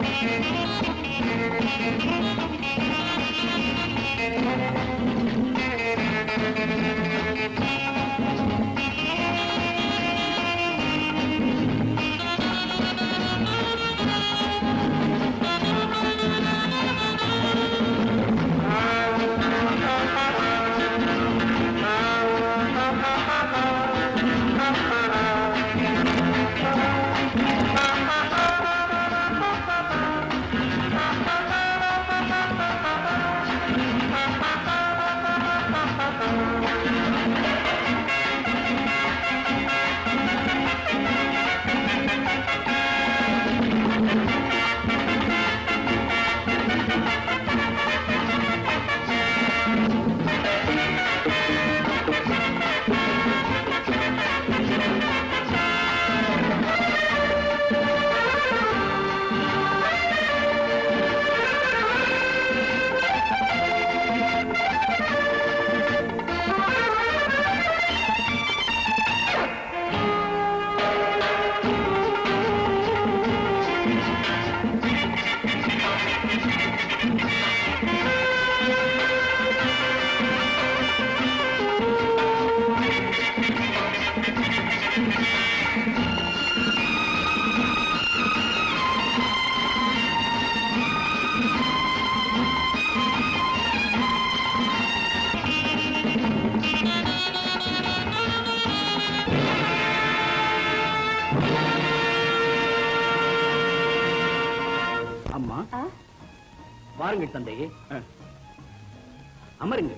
வாருங்கள் தந்தையே, அமருங்கள்.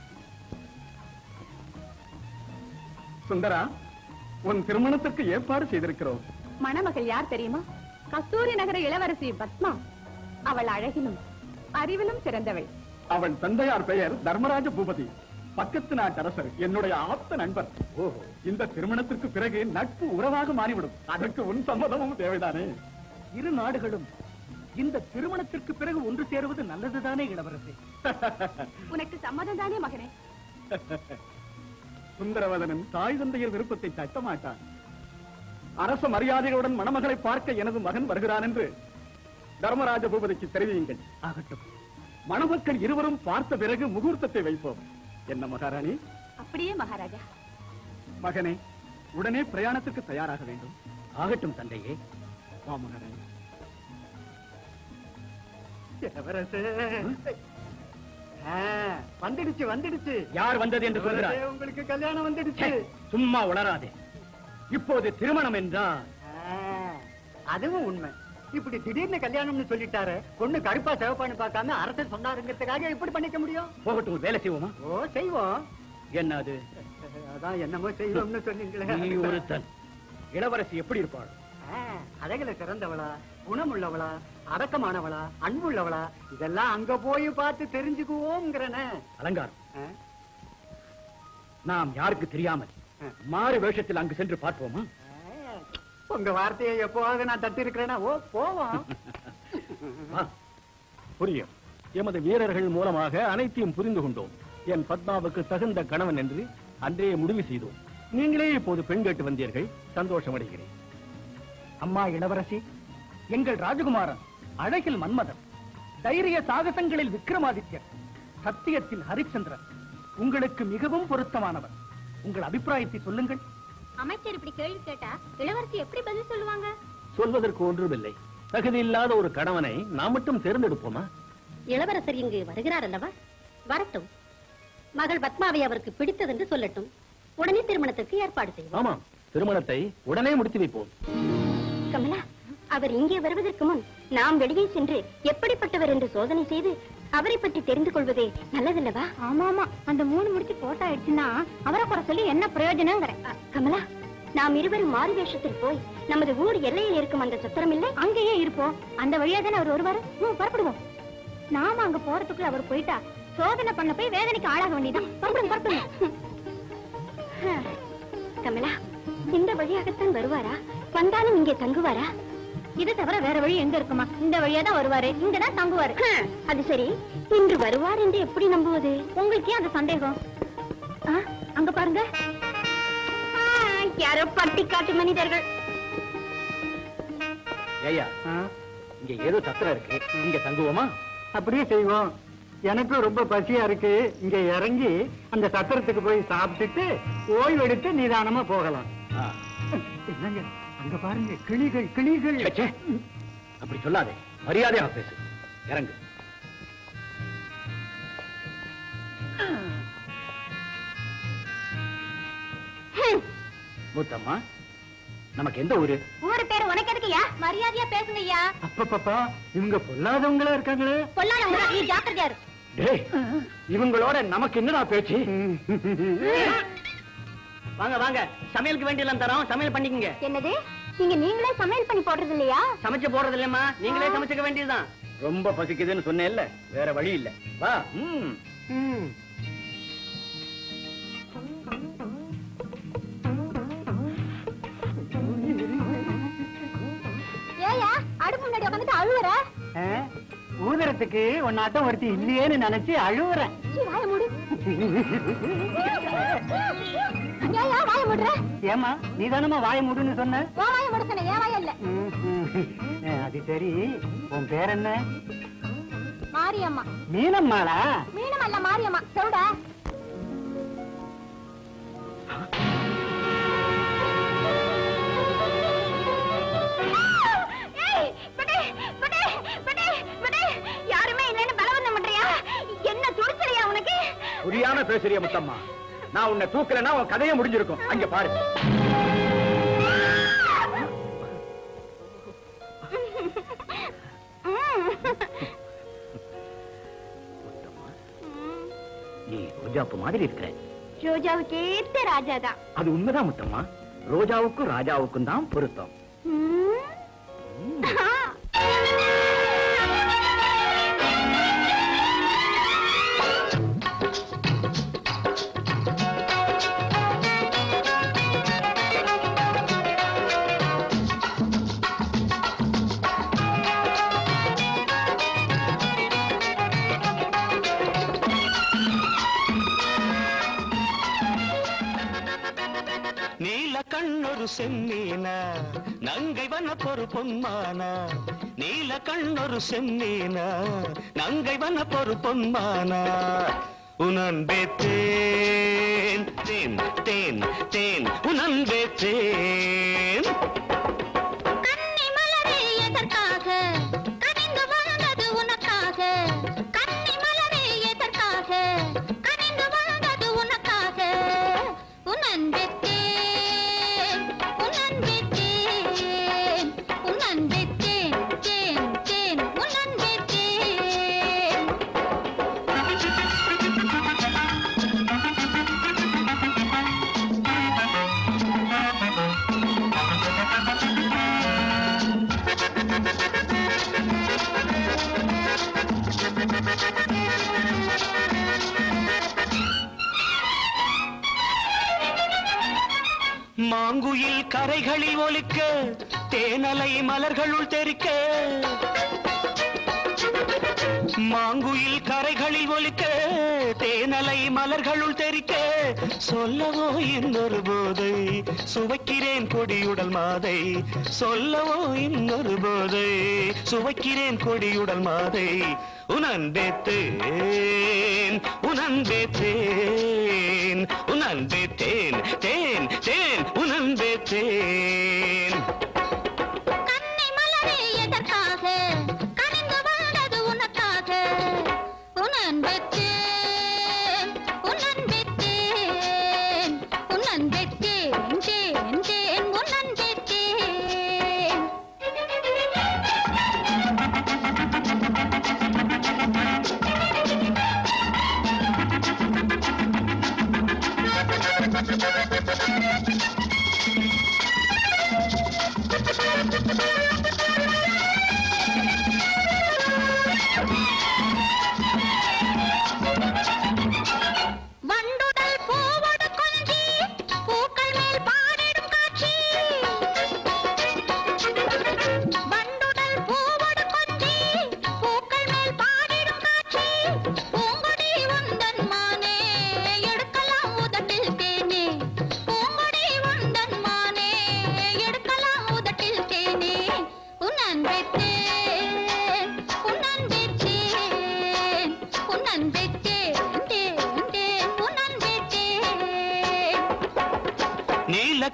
சுந்தரா, உன் திருமணத்திற்கு ஏற்பாடு செய்திருக்கிறோம். மணமகள் யார் தெரியுமா? கஸ்தூரி நகர இளவரசி பத்மா. அவள் அழகிலும் அறிவிலும் சிறந்தவள். அவள் தந்தையார் பெயர் தர்மராஜ பூபதி, பக்கத்து நாட்டரசர், என்னுடைய ஆப்த நண்பர். இந்த திருமணத்திற்கு பிறகு நட்பு உறவாக மாறிவிடும். அதற்கு உன் சம்மதமும் தேவைதானே? இரு நாடுகளும் இந்த திருமணத்திற்கு பிறகு ஒன்று சேருவது நல்லதுதானே இளவரசி? உனக்கு சம்மதம் தானே மகனே? சுந்தரவதனன் தாய் தந்தையர் விருப்பத்தை தட்ட மாட்டான். அரச மரியாதைகளுடன் மணமகளை பார்க்க எனது மகன் வருகிறான் என்று தர்மராஜ பூபதிக்கு தெரிவியுங்கள். ஆகட்டும். மணமக்கள் இருவரும் பார்த்த பிறகு முகூர்த்தத்தை வைப்போம். என்ன மகாராணி? அப்படியே மகாராஜா. மகனே, உடனே பிரயாணத்துக்கு தயாராக வேண்டும். ஆகட்டும் தந்தையே. வா மகாராணி. வந்துடுச்சு வந்துடுச்சு. யார் வந்தது என்று சொல்கிறார்? உங்களுக்கு கல்யாணம் வந்துடுச்சு. சும்மா உளராதே. இப்போது திருமணம் என்றால் அதுவும் உண்மை. இப்படி திடீர்னு கல்யாணம்னு சொல்லிட்டாரு. பொண்ணு கருப்பா சிவப்பான்னு பார்க்காம அரசர் சொன்னாருங்கிறதுக்காக இப்படி பண்ணிக்க முடியும்? போகட்டும், வேலை செய்வோமா? ஓ, செய்வோம். என்ன அது? அதான் என்னமோ செய்வோம்னு சொன்னீங்களே. நீ ஒருத்தன். இளவரசி எப்படி இருப்பாள்? அழகுல சிறந்தவளா, குணமுள்ளவளா, அடக்கமானவளா, அன்புள்ளவளா, இதெல்லாம் அங்க போய் பார்த்து தெரிஞ்சுக்குவோம்ங்கிறன. அலங்காரம், நாம் யாருக்கு தெரியாமல் மாறு வேஷத்தில் அங்கு சென்று பார்ப்போமா? உங்க வார்த்தையை எப்போவாக நான் தட்டி இருக்கிறேன்னா ஓ போவோம். புரியும். எமது வீரர்கள் மூலமாக அனைத்தையும் புரிந்து கொண்டோம். என் பத்மாவுக்கு தகுந்த கணவன் என்று அன்றே முடிவு செய்தோம். நீங்களே இப்போது பெண் கேட்டு வந்தீர்கள். சந்தோஷம் அடைகிறேன். அம்மா இளவரசி, எங்கள் ராஜகுமாரன் அழகில் மன்மதன், தைரிய சாகசங்களில் விக்ரமாதித்யன், சத்தியத்தில் ஹரிச்சந்திரன் உங்களுக்கு மிகவும் பொருத்தமானவர். உங்கள் அபிப்பிராயத்தை சொல்லுங்கள். அமைச்சர் இப்படி கேள்வி கேட்டா இளவரசி எப்படி பதில் சொல்லுவாங்க? சொல்வதற்கு ஒன்றுமில்லை. தகுதி இல்லாத ஒரு கணவனை நாம் மட்டும் தேர்ந்தெடுப்போமா? இளவரசர் இங்கு வருகிறார் அல்லவா? வரட்டும். மகள் பத்மாவை அவருக்கு பிடித்தது என்று சொல்லட்டும். உடனே திருமணத்திற்கு ஏற்பாடு செய்வோம். ஆமாம், திருமணத்தை உடனே முடித்து வைப்போம். கமலா, அவர் இங்கே வருவதற்கு முன் நாம் வெளியே சென்று எப்படிப்பட்டவர் என்று சோதனை செய்து அவரை பற்றி தெரிந்து கொள்வதே நல்லதல்லவா? ஆமா ஆமா, அந்த 3 முடிச்சு போட்டோ ஆயிடுச்சுன்னா அவரை குறை சொல்லி என்ன பிரயோஜனம்? கமலா, நாம் இருவரும் மாறு வேஷத்தில் போய் நமது ஊர் எல்லையில் இருக்கும் அந்த சத்திரம் இல்லை, அங்கேயே இருப்போம். அந்த வழியா தானே அவர் வருவாரு. புறப்படுவோம். நாம அங்க போறதுக்குள்ள அவர் போயிட்டா சோதனை பண்ண போய் வேதனைக்கு ஆளாக வேண்டியதான். புறப்படுங்க. கமலா, இந்த வழியாகத்தான் வருவாரா? வந்தாலும் இங்கே தங்குவாரா? இது தவிர வேற வழி எங்க இருக்குமா? இந்த வழியா தான் வருவாரு, இங்கதான் தங்குவாரு. அது சரி, இன்று வருவார் என்று எப்படி நம்புவது? உங்களுக்கு ஏன் அந்த சந்தேகம்? அங்க பாருங்க, யாரோ பட்டி காட்டு மனிதர்கள். ஐயா, இங்க ஏதோ சத்திரம் இருக்கு, இங்க தங்குவோமா? அப்படியே செய்வோம். எனக்கும் ரொம்ப பசியா இருக்கு. இங்க இறங்கி அந்த சத்திரத்துக்கு போய் சாப்பிட்டுட்டு ஓய்வு எடுத்து நிதானமா போகலாம். என்னங்க அங்க பாருங்க, கிளிகள் கிளிகள். ச்சே, அப்படி சொல்லாதே, மரியாதையாக பேசு. இறங்கு. முத்தம்மா, நமக்கு எந்த ஊரு? ஊரு பேரு உனக்கு எதுக்குயா? மரியாதையா பேசுங்கய்யா. அப்பப்பா, இவங்க பொல்லாதவங்களா இருக்காங்களே. பொல்லாதவங்க, நீ ஜாக்கிரதையா இரு. டேய், இவங்களோட நமக்கு என்னடா பேச்சு? வாங்க வாங்க, சமையலுக்கு வேண்டியெல்லாம் தரோம், சமையல் பண்ணிக்கங்க. என்னது, நீங்களே சமையல் பண்ணி போடுறது இல்லையா? சமைச்சு போடுறது இல்லம்மா, நீங்களே சமைச்சுக்க வேண்டியதுதான். ரொம்ப பசிக்குதுன்னு சொன்னேன்ல, வேற வழி இல்ல. வா. ஏயா அடுப்பு முன்னாடி உட்காந்துட்டு அழுவுற? ஊதரத்துக்கு ஒன்னாட்டம் ஒருத்தி இல்லையேன்னு நினைச்சு அழுவுறேன். வாய மூடு. ஏயா வாய மூடுற? ஏமா நீ தானமா வாய மூடுன்னு சொன்ன? வாய மூட சொன்ன, ஏன் வாய இல்ல? அது சரி, உன் பேர் என்ன? மாரியம்மா. மீனம்மாளா? மீனமல்ல, மாரியம்மா. சொல்டா. யாருமே இல்லன்னு பலவந்தம் பண்றியா? என்ன துடிச்சலையா உனக்கு? புரியாம பேசுறிய முத்தம்மா. நான் உன்னை தூக்கலன்னா உன் கதையே முடிஞ்சிருக்கும். அங்க பாரு. நீ ரோஜாப்பு மாதிரி இருக்கிற. ரோஜாவுக்கு ஏத்த ராஜாதான். அது உண்மைதான் முத்தம்மா. ரோஜாவுக்கும் ராஜாவுக்கும் தான் பொருத்தம். கண்ணொரு செம்மீனா நங்கை வன பொறு பொன்மானா, நீல கண்ணொரு செம்மீனா நங்கை வன பொறு பொன்மானா, உனன்பே தேன் தேன் தேன் தேன் உனன்பே தேன். கன்னி மலரே எதற்காக கனிந்து வாழ்ந்தது உனக்காக, கன்னி மலரே எதற்காக கனிந்து வாழ்ந்தது உனக்காக, உனன்பே மாங்குயில் கரைகளில் ஒலிக்க தேனலை மலர்களுள் தெரிக்க, மாங்குயில் கரைகளில் ஒலிக்க தேனலை மலர்களுள் தெரிக்க, சொல்லவோ இன்னொரு போதை சுவைக்கிறேன் கொடியுடல் மாதை, சொல்லவோ இன்னொரு போதை சுவைக்கிறேன் கொடியுடல் மாதை, உனன்பே தேன் உனன்பே தேன் உனன்பே தேன் தேன் தேன் உனன்பே தேன். கன்னி மலரே எதற்காக கனிந்து வாழ்ந்தது உனக்காக, உனன்பே தேன் உனன்பே தேன் உனன்பே தேன் தேன் தேன் உனன்பே தேன்.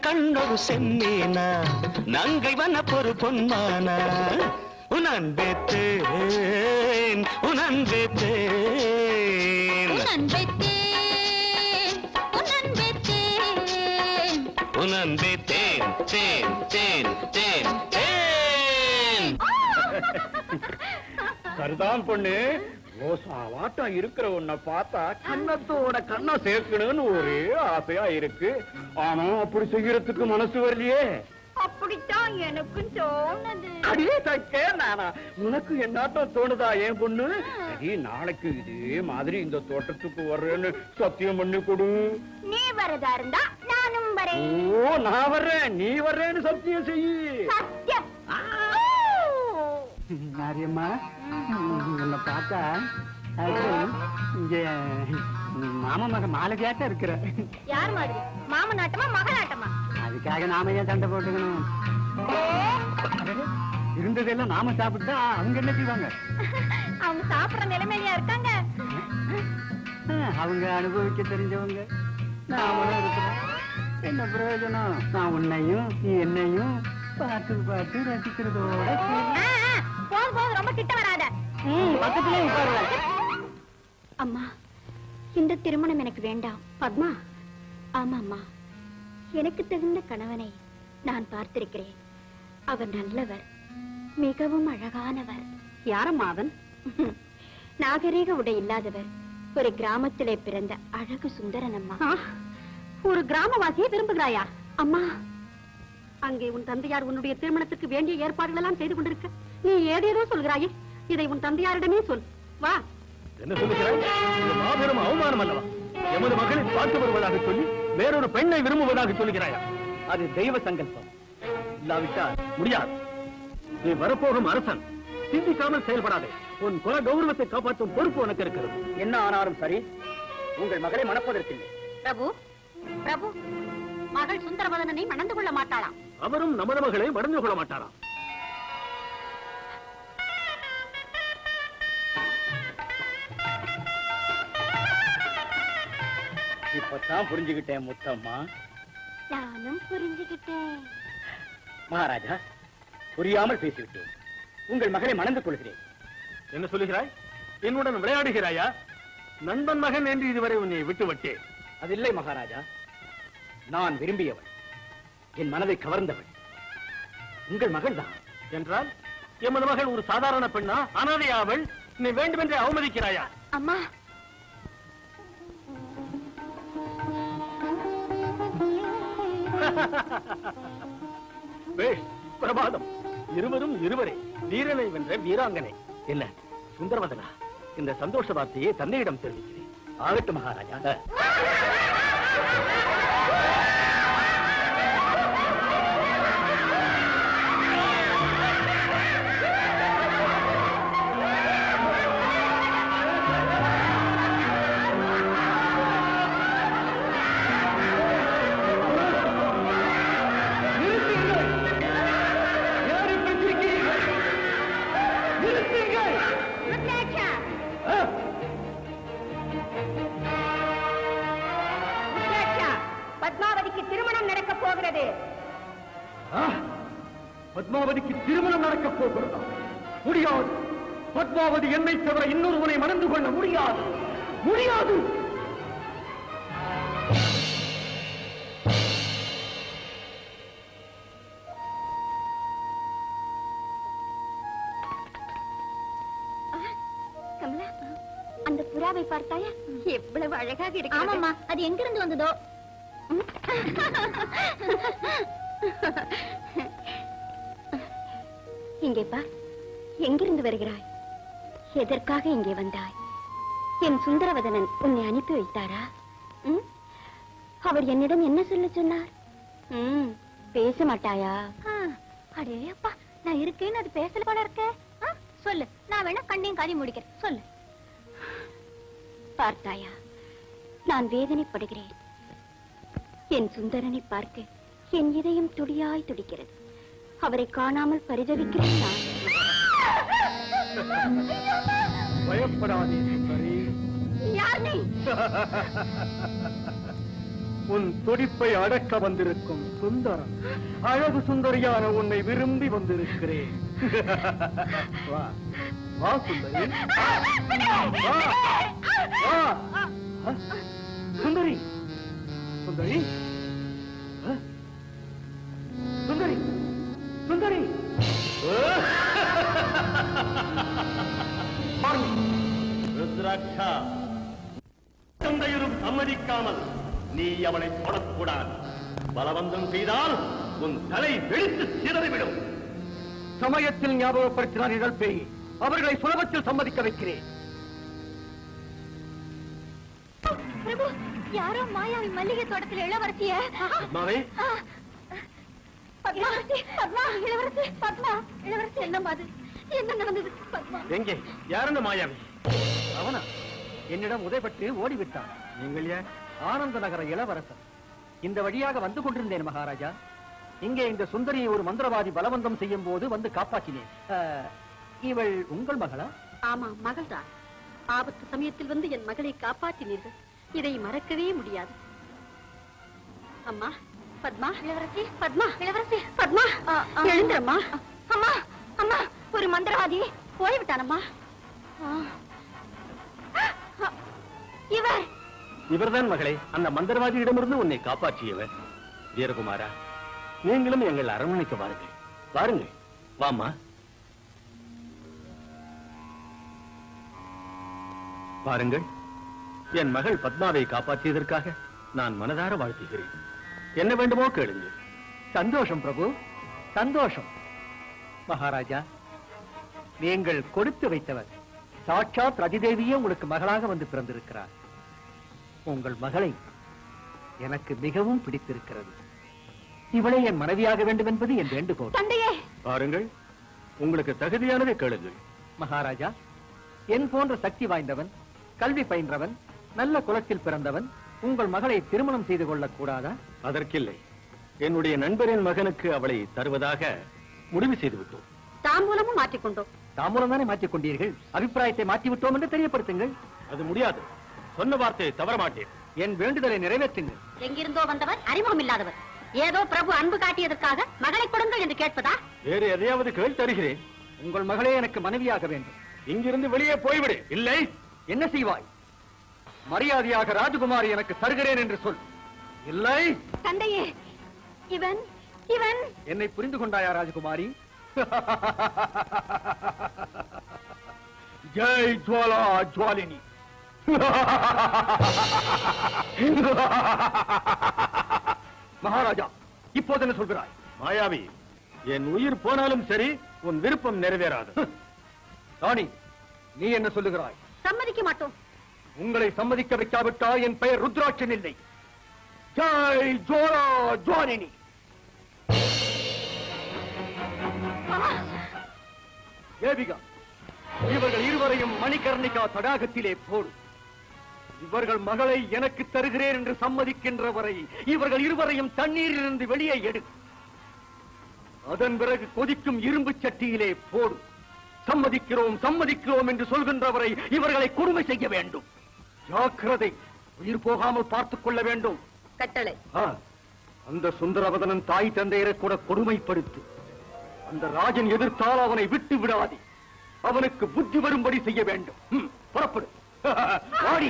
கண்ணொரு செம்மீனா நங்கை வன பொறு பொன்மானா உனன்பேத்தேன் உனன்பேத்தேன் உனன்பேத்தேன் தேன் தேன் தேன் தேன். சரிதான் பொண்ணு, ரோசாவாட்டம் இருக்கிற உன்னை பார்த்தா கண்ணத்தோட கண்ணை சேர்க்கணும்னு ஒரே ஆசையா இருக்கு. ஆனா அப்படி செய்யறதுக்கு மனசு வரலையே. அப்படித்தான் எனக்கு தோணுது. அடியே தக்கே நானா, உனக்கு என்னாட்டம் தோணுதா ஏன் பொண்ணு? சரி, நாளைக்கு இதே மாதிரி இந்த தோட்டத்துக்கு வர்றேன்னு சத்தியம் பண்ணி கொடு. நீ வரதா இருந்தா நானும் வரேன். ஓ, நான் வர்றேன், நீ வர்றேன்னு சத்தியம் செய்யி. சத்தியம். மாரியம்மா, உன்னை பார்த்தா இங்க மாமா மக மாலதியாட்ட இருக்கிற. யார் மாதிரி? மாமன் ஆட்டமா மகளாட்டமா? அதுக்காக நாம ஏன் சண்டை போட்டுக்கணும்? இருந்ததெல்லாம் நாம சாப்பிட்டா அவங்க என்ன செய்வாங்க? அவங்க சாப்பிடுற நிலைமையிலயா இருக்காங்க? அவங்க அனுபவிக்க தெரிஞ்சவங்க, நாமளும் இருக்கிறோம். என்ன பிரயோஜனம்? நான் உன்னையும் நீ என்னையும் பார்த்து பார்த்து ரசிக்கிறதோட போதும் போதும், ரொம்ப கிட்ட வராத. பக்கத்திலே உட்காருவேன். அம்மா, இந்த திருமணம் எனக்கு வேண்டாம். பத்மா. ஆமாம்மா, எனக்கு தகுந்த கணவனை நான் பார்த்திருக்கிறேன். அவர் நல்லவர், மிகவும் அழகானவர். யாரம்மா அவன்? நாகரீக உடை இல்லாதவர், ஒரு கிராமத்திலே பிறந்த அழகு சுந்தரன். அம்மா, ஒரு கிராமவாசியை விரும்புகிறாயா? அம்மா, அங்கே உன் தந்தையார் உன்னுடைய திருமணத்துக்கு வேண்டிய ஏற்பாடுகள் எல்லாம் செய்து கொண்டிருக்க நீ ஏதேதோ சொல்கிறாயே. இதை உன் தந்தையாரிடமே சொல். வா. என்ன சொல்லுகிறாய்? இது மாபெரும் அவமானம் அல்லவா? எமது மகளை பார்த்து வருவதாக சொல்லி வேறொரு பெண்ணை விரும்புவதாக சொல்லுகிறாயா? அது தெய்வ சங்கல்பம். இல்லாவிட்டால் முடியாது. நீ வரப்போகும் அரசன், சிந்திக்காமல் செயல்படாதே. உன் குல கௌரவத்தை காப்பாற்றும் பொறுப்பு உனக்கு இருக்கிறது. என்ன ஆனாலும் சரி, உங்கள் மகளை மணப்பதற்கில்லை. பிரபு, பிரபு, மகள் சுந்தரவதனனை மணந்து கொள்ள மாட்டாளாம். அவரும் நமது மகளை மணந்து கொள்ள மாட்டாராம். இப்பதான் புரிஞ்சுக்கிட்டேன் முத்தம்மா. நானும் புரிஞ்சுக்கிட்டேன். மகாராஜா, புரியாமல் பேசிவிட்டேன். உங்கள் மகளை மணந்து கொள்கிறேன். என்ன சொல்லுகிறாய்? என்னுடன் விளையாடுகிறாயா? நண்பன் மகன் என்று இதுவரை உன்னை விட்டு விட்டேன். அதில்லை மகாராஜா, நான் விரும்பியவள், என் மனதை கவர்ந்தவள் உங்கள் மகள் தான். என்றால் எமது மகள் ஒரு சாதாரண பெண்ணா? அனாதையாவள்? நீ வேண்டுமென்றே அவமதிக்கிறாயா? அம்மா, பிரபாதம். இருவரும் இருவரே, வீரனை வென்ற வீராங்கனை. என்ன சுந்தரவதனா, இந்த சந்தோஷ வார்த்தையை தந்தையிடம் தெரிவிக்கிறேன். ஆகட்டும் மகாராஜா. பத்மாவதிக்கு திருமணம் நடக்க போகிறது. பத்மாவதிக்கு திருமணம் நடக்க போகிறதா? முடியாது. பத்மாவதி என்னை தவிர இன்னொருவனை மணந்து கொள்ள முடியாது. முடியாது. கமலா, அந்த புறாவை பார்த்தாயா? எவ்வளவு அழகாக இருக்கு. ஆமாம்மா, அது எங்கிருந்து வந்ததோ? இங்கே பார், எங்கிருந்து வருகிறாய்? எதற்காக இங்கே வந்தாய்? என் சுந்தரவதனன் உன்னை அனுப்பி வைத்தாரா? அவர் என்னிடம் என்ன சொல்ல சொன்னார்? பேச மாட்டாயா? அடே அப்பா, நான் இருக்கேன்னு அது பேசல போல இருக்க. சொல்லு, நான் வேணா கண்ணையும் காதி முடிக்கிறேன். சொல்லு. பார்த்தாயா, நான் வேதனைப்படுகிறேன். என் சுந்தரனை பார்க்க என் இதயம் துடியாய் துடிக்கிறது. அவரை காணாமல் பரிதவிக்கிறேன் நான். பயப்படாதே சுந்தரி. யார் நீ? உன் துடிப்பை அடக்க வந்திருக்கும் சுந்தரம். அழகு சுந்தரியான உன்னை விரும்பி வந்திருக்கிறேன். வா வா சுந்தரி, வா வா. சுந்தரி சுந்தரி சுந்தரி சுந்தரி. ருத்ராட்சா, தந்தையரும் சம்மதிக்காமல் நீ அவளை தொடக்கூடாது. பலவந்தம் செய்தால் உன் தலை வெடித்து சிதறிவிடும். சமயத்தில் ஞாபகப்படுத்தினார் இழப்பை. அவர்களை சுலபத்தில் சம்மதிக்க வைக்கிறேன். பிரபு, யாரோ மாயாவி மல்லிகை தோட்டத்தில் இளவரசிய பத்மாவே, இளவரசி பத்மா, இளவரசி பத்மா, இளவரசி என்னம்மா அது? என்ன நடந்தது பத்மா? எங்கே? யாருந்த மாயாவி? அவனா என்னிடம் உதைப்பட்டு ஓடிவிட்டான். நீங்கள் யார்? ஆனந்த நகர இளவரசர். இந்த வழியாக வந்து கொண்டிருந்தேன் மகாராஜா. இங்கே இந்த சுந்தரியை ஒரு மந்திரவாதி பலவந்தம் செய்யும் போது வந்து காப்பாற்றினேன். இவள் உங்கள் மகளா? ஆமா, மகள்தான். ஆபத்து சமயத்தில் வந்து என் மகளை காப்பாற்றினீர்கள். இதை மறக்கவே முடியாது. அம்மா பத்மா, இளவரசி பத்மா, இளவரசி பத்மா, எழுந்திரம்மா. அம்மா அம்மா, ஒரு மந்திரவாதி போய்விட்டானம்மா. இவர் இவர்தான் மகளே, அந்த மந்திரவாதியிடமிருந்து உன்னை காப்பாற்றியவர். வீரகுமாரா, நீங்களும் எங்கள் அரண்மனைக்கு வாருங்கள். வாருங்கள், வாமா. பாருங்கள், என் மகள் பத்மாவை காப்பாற்றியதற்காக நான் மனதார வாழ்த்துகிறேன். என்ன வேண்டுமோ கேளுங்கள். சந்தோஷம் பிரபு, சந்தோஷம். மகாராஜா, நீங்கள் கொடுத்து வைத்தவர். சாட்சாத் ரதிதேவியே உங்களுக்கு மகளாக வந்து பிறந்திருக்கிறார். உங்கள் மகளை எனக்கு மிகவும் பிடித்திருக்கிறது. இவளை என் மனைவியாக வேண்டும் என்பது என் வேண்டுகோள். தந்தையே, பாருங்கள், உங்களுக்கு தகுதியானதை கேளுங்கள். மகாராஜா, என் போன்ற சக்தி வாய்ந்தவன், கல்வி பயின்றவன், நல்ல குலத்தில் பிறந்தவன் உங்கள் மகளை திருமணம் செய்து கொள்ளக் கூடாதா? அதற்கில்லை. என்னுடைய நண்பரின் மகனுக்கு அவளை தருவதாக முடிவு செய்து விட்டோம். தாம்பூலமும் மாற்றிக்கொண்டோம். தாம்பூலம் தானே மாற்றிக் கொண்டீர்கள். அபிப்பிராயத்தை மாற்றிவிட்டோம் என்று தெரியப்படுத்துங்கள். அது முடியாது. சொன்ன வார்த்தையை தவற மாட்டேன். என் வேண்டுதலை நிறைவேற்றுங்கள். எங்கிருந்தோ வந்தவர், அறிமுகம் இல்லாதவர். ஏதோ பிரபு அன்பு காட்டியதற்காக மகளை கொடுங்கள் என்று கேட்பதா? வேறு எதையாவது கேள், தருகிறேன். உங்கள் மகளே எனக்கு மனைவியாக வேண்டும். இங்கிருந்து வெளியே போய்விடு. இல்லை, என்ன செய்வாய்? மரியாதையாக ராஜகுமாரி எனக்கு தருகிறேன் என்று சொல். இல்லை, தந்தையே, இவன் இவன் என்னை புரிந்து கொண்டாயா ராஜகுமாரி? ஜெய் ஜுவாலா ஜுவாலினி. மகாராஜா, இப்போது என்ன சொல்கிறாய்? மாயாவி, என் உயிர் போனாலும் சரி, உன் விருப்பம் நிறைவேறாது. ராணி, நீ என்ன சொல்லுகிறாய்? சம்மதிக்க மாட்டோம். உங்களை சம்மதிக்க வைக்காவிட்டால் என் பெயர் ருத்ராட்சன் இல்லை. ஜெய் ஜோலா ஜுவாலினி. தேவிகா, இவர்கள் இருவரையும் மணிகர்ணிகா தடாகத்திலே போடு. இவர்கள் மகளை எனக்கு தருகிறேன் என்று சம்மதிக்கின்ற வரை இவர்கள் இருவரையும் தண்ணீரிலிருந்து வெளியே எடு. அதன் பிறகு கொதிக்கும் இரும்பு சட்டியிலே போடு. சம்மதிக்கிறோம் சம்மதிக்கிறோம் என்று சொல்கின்றவரை இவர்களை கொடுமை செய்ய வேண்டும். ஜாக்கிரதை, உயிர் போகாமல் பார்த்துக் கொள்ள வேண்டும். கட்டளை. அந்த சுந்தரவதனன் தாய் தந்தையரை கூட கொடுமைப்படுத்து. அந்த ராஜன் எதிர்த்தால் அவனை விட்டு விடாதே. அவனுக்கு புத்தி வரும்படி செய்ய வேண்டும். புறப்படு. வாடி.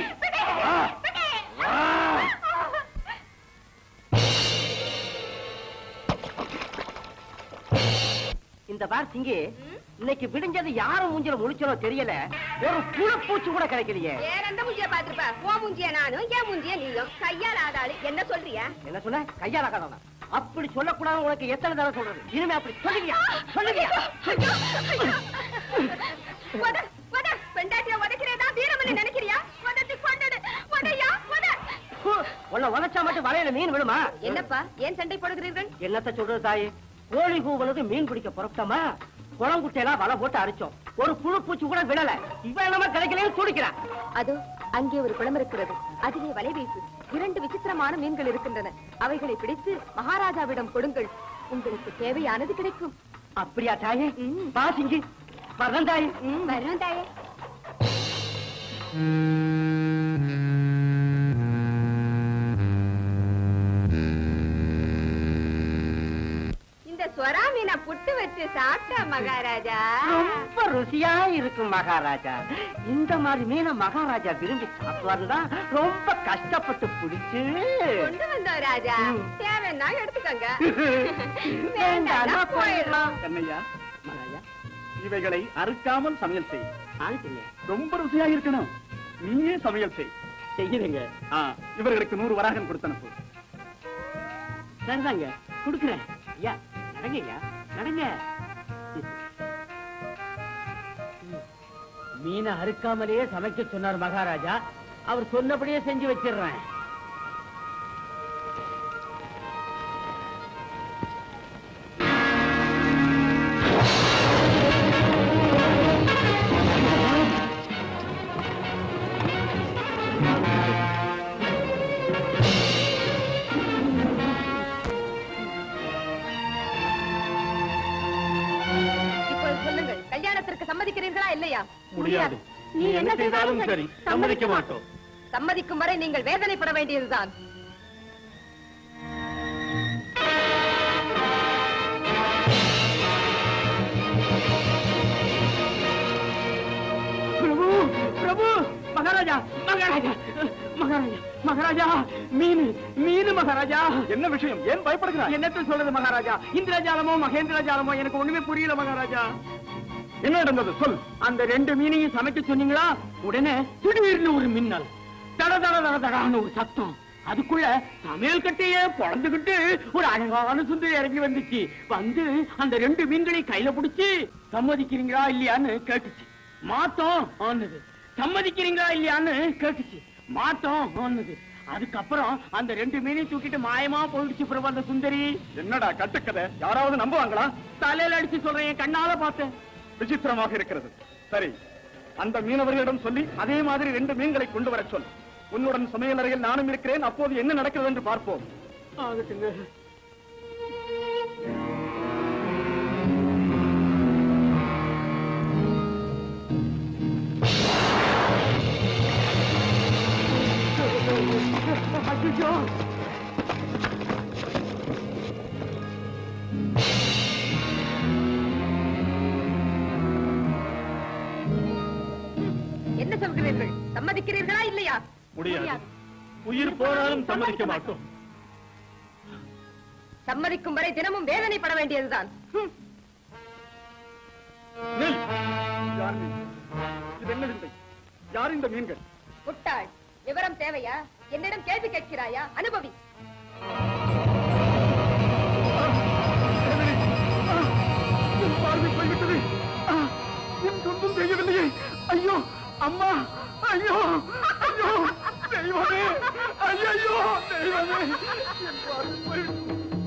இந்த பார் சிங்கி, இன்னைக்கு விடிஞ்சது யாரும் மூஞ்சில முழிச்சனோ தெரியல, வெறும் புழுப்பூச்சி கூட கிடைக்கலையே. வேற எந்த மூஞ்சிய பாத்துருப்ப? ஓ மூஞ்சிய நானும், ஏன் மூஞ்சிய நீயும். கையால் ஆதாளு என்ன சொல்றியா? என்ன சொன்ன? கையால காணா. அப்படி சொல்லக்கூடாது. உனக்கு எத்தனை தடவை சொல்றது? இனிமே அப்படி சொல்லுவியா? சொல்லுவியா? பெண்டாட்டிய உதைக்கிறதா வீரமணி நினைக்கிறியா? உதச்சி கொண்டது. உதையா உத. உன்னை உதைச்சா மட்டும் வலையில மீன் விழுமா? என்னப்பா, ஏன் சண்டை போடுகிறீர்கள்? என்னத்த சொல்றது தாயே? கோழி கூவனது மீன் பிடிக்க புறப்பட்டோமா, குளங்குட்டையெல்லாம் வலை போட்டு அரிச்சோம். ஒரு புழு பூச்சி கூட விடல. இவன் என்னமா கிடைக்கலன்னு துடிக்கிறான். அதோ அங்கே ஒரு குளம் இருக்கிறது. அதிலே வலை வீசு. 2 விசித்திரமான மீன்கள் இருக்கின்றன. அவைகளை பிடித்து மகாராஜாவிடம் கொடுங்கள். உங்களுக்கு தேவையானது கிடைக்கும். அப்படியா தாயே? வா சிங்கி, வரேன் தாயே. வரேன் தாயே. சுறா மீனை புட்டு வச்சு சாப்பிட்டா மகாராஜா. ரொம்ப ருசியா இருக்கும் மகாராஜா. இந்த மாதிரி மீனை மகாராஜா விரும்பி சாப்பிடுவாருந்தா ரொம்ப கஷ்டப்பட்டு பிடிச்சு கொண்டு வந்தோம் ராஜா. தேவைன்னா எடுத்துக்கங்க. வேண்டாம் போயிடலாம். கண்ணையா, மகாராஜா இவைகளை அறுக்காமல் சமையல் செய். ஆயிட்டுங்க. ரொம்ப ருசியா இருக்கணும். நீயே சமையல் செய். செய்யுதுங்க. இவர்களுக்கு 100 வராகன் கொடுத்தனுப்பு. சரிதாங்க, கொடுக்குறேன். ஐயா நடங்க, ஐயா நடங்க. மீனை அறுக்காமலேயே சமைக்க சொன்னார் மகாராஜா. அவர் சொன்னபடியே செஞ்சு வச்சிடுறேன். சம்மதிக்கிறீர்களா இல்லையா? முடியாது. நீ என்ன செய்தாலும் சரி, சம்மதிக்க மாட்டோம். சம்மதிக்கும் வரை நீங்கள் வேதனைப்பட வேண்டியதுதான். பிரபு, பிரபு, மகாராஜா, மகாராஜா, மகாராஜா, மகாராஜா, மீன், மீன் மகாராஜா. என்ன விஷயம்? ஏன் பயப்படுகிறாய்? என்னத்த சொல்றது மகாராஜா? இந்திரஜாலமோ மகேந்திரஜாலமோ எனக்கு ஒண்ணுமே புரியல மகாராஜா. என்ன நடந்தது சொல். அந்த 2 மீனையும் சமைக்க சொன்னீங்களா? உடனே திடீர்னு ஒரு மின்னல், தட தட தட தடான்னு ஒரு சத்தம். அதுக்குள்ள சமையல் கட்டையே பொழந்துகிட்டு ஒரு அழகான சுந்தரி இறங்கி வந்துச்சு. வந்து அந்த 2 மீன்களையும் கையில பிடிச்சு சம்மதிக்கிறீங்களா இல்லையான்னு கேட்டுச்சு. மாத்தம் ஆனது. சம்மதிக்கிறீங்களா இல்லையான்னு கேட்டுச்சு. மாத்தம் ஆனது. அதுக்கப்புறம் அந்த 2 மீனையும் தூக்கிட்டு மாயமா போயிடுச்சு பிரபு அந்த சுந்தரி. என்னடா கட்டுக்கதை? யாராவது நம்புவாங்களா? தலையில அடிச்சு சொல்றேன், என் கண்ணால பார்த்தேன். விசித்திரமாக இருக்கிறது. சரி, அந்த மீனவர்களிடம் சொல்லி அதே மாதிரி 2 மீன்களை கொண்டு வர சொல். உன்னுடன் சமையல் அறையில் நானும் இருக்கிறேன். அப்போது என்ன நடக்கிறது என்று பார்ப்போம். ஆகட்டுங்க. ஐயோ, என்ன சொல்கிறீர்கள்? சம்மதிக்கிறீர்களா இல்லையா? முடியாது. உயிர் போனாலும் சம்மதிக்க மாட்டோம். சம்மதிக்கும் வரை தினமும் வேதனைப்பட வேண்டியதுதான். நில். யார் நீ? இது என்ன விந்தை? யார் இந்த மீன்கள்? முட்டாள், விவரம் தேவையா? என்னிடம் கேள்வி கேட்கிறாயா? அனுபவி. என் பார்வை போய்விட்டது. என் சொந்தம் செய்யவில்லையே. ஐயோ அம்மா, ஐயோ ஐயோ தெய்வமே, ஐயோ தெய்வமே, என் பார்வை போய்விட்டது.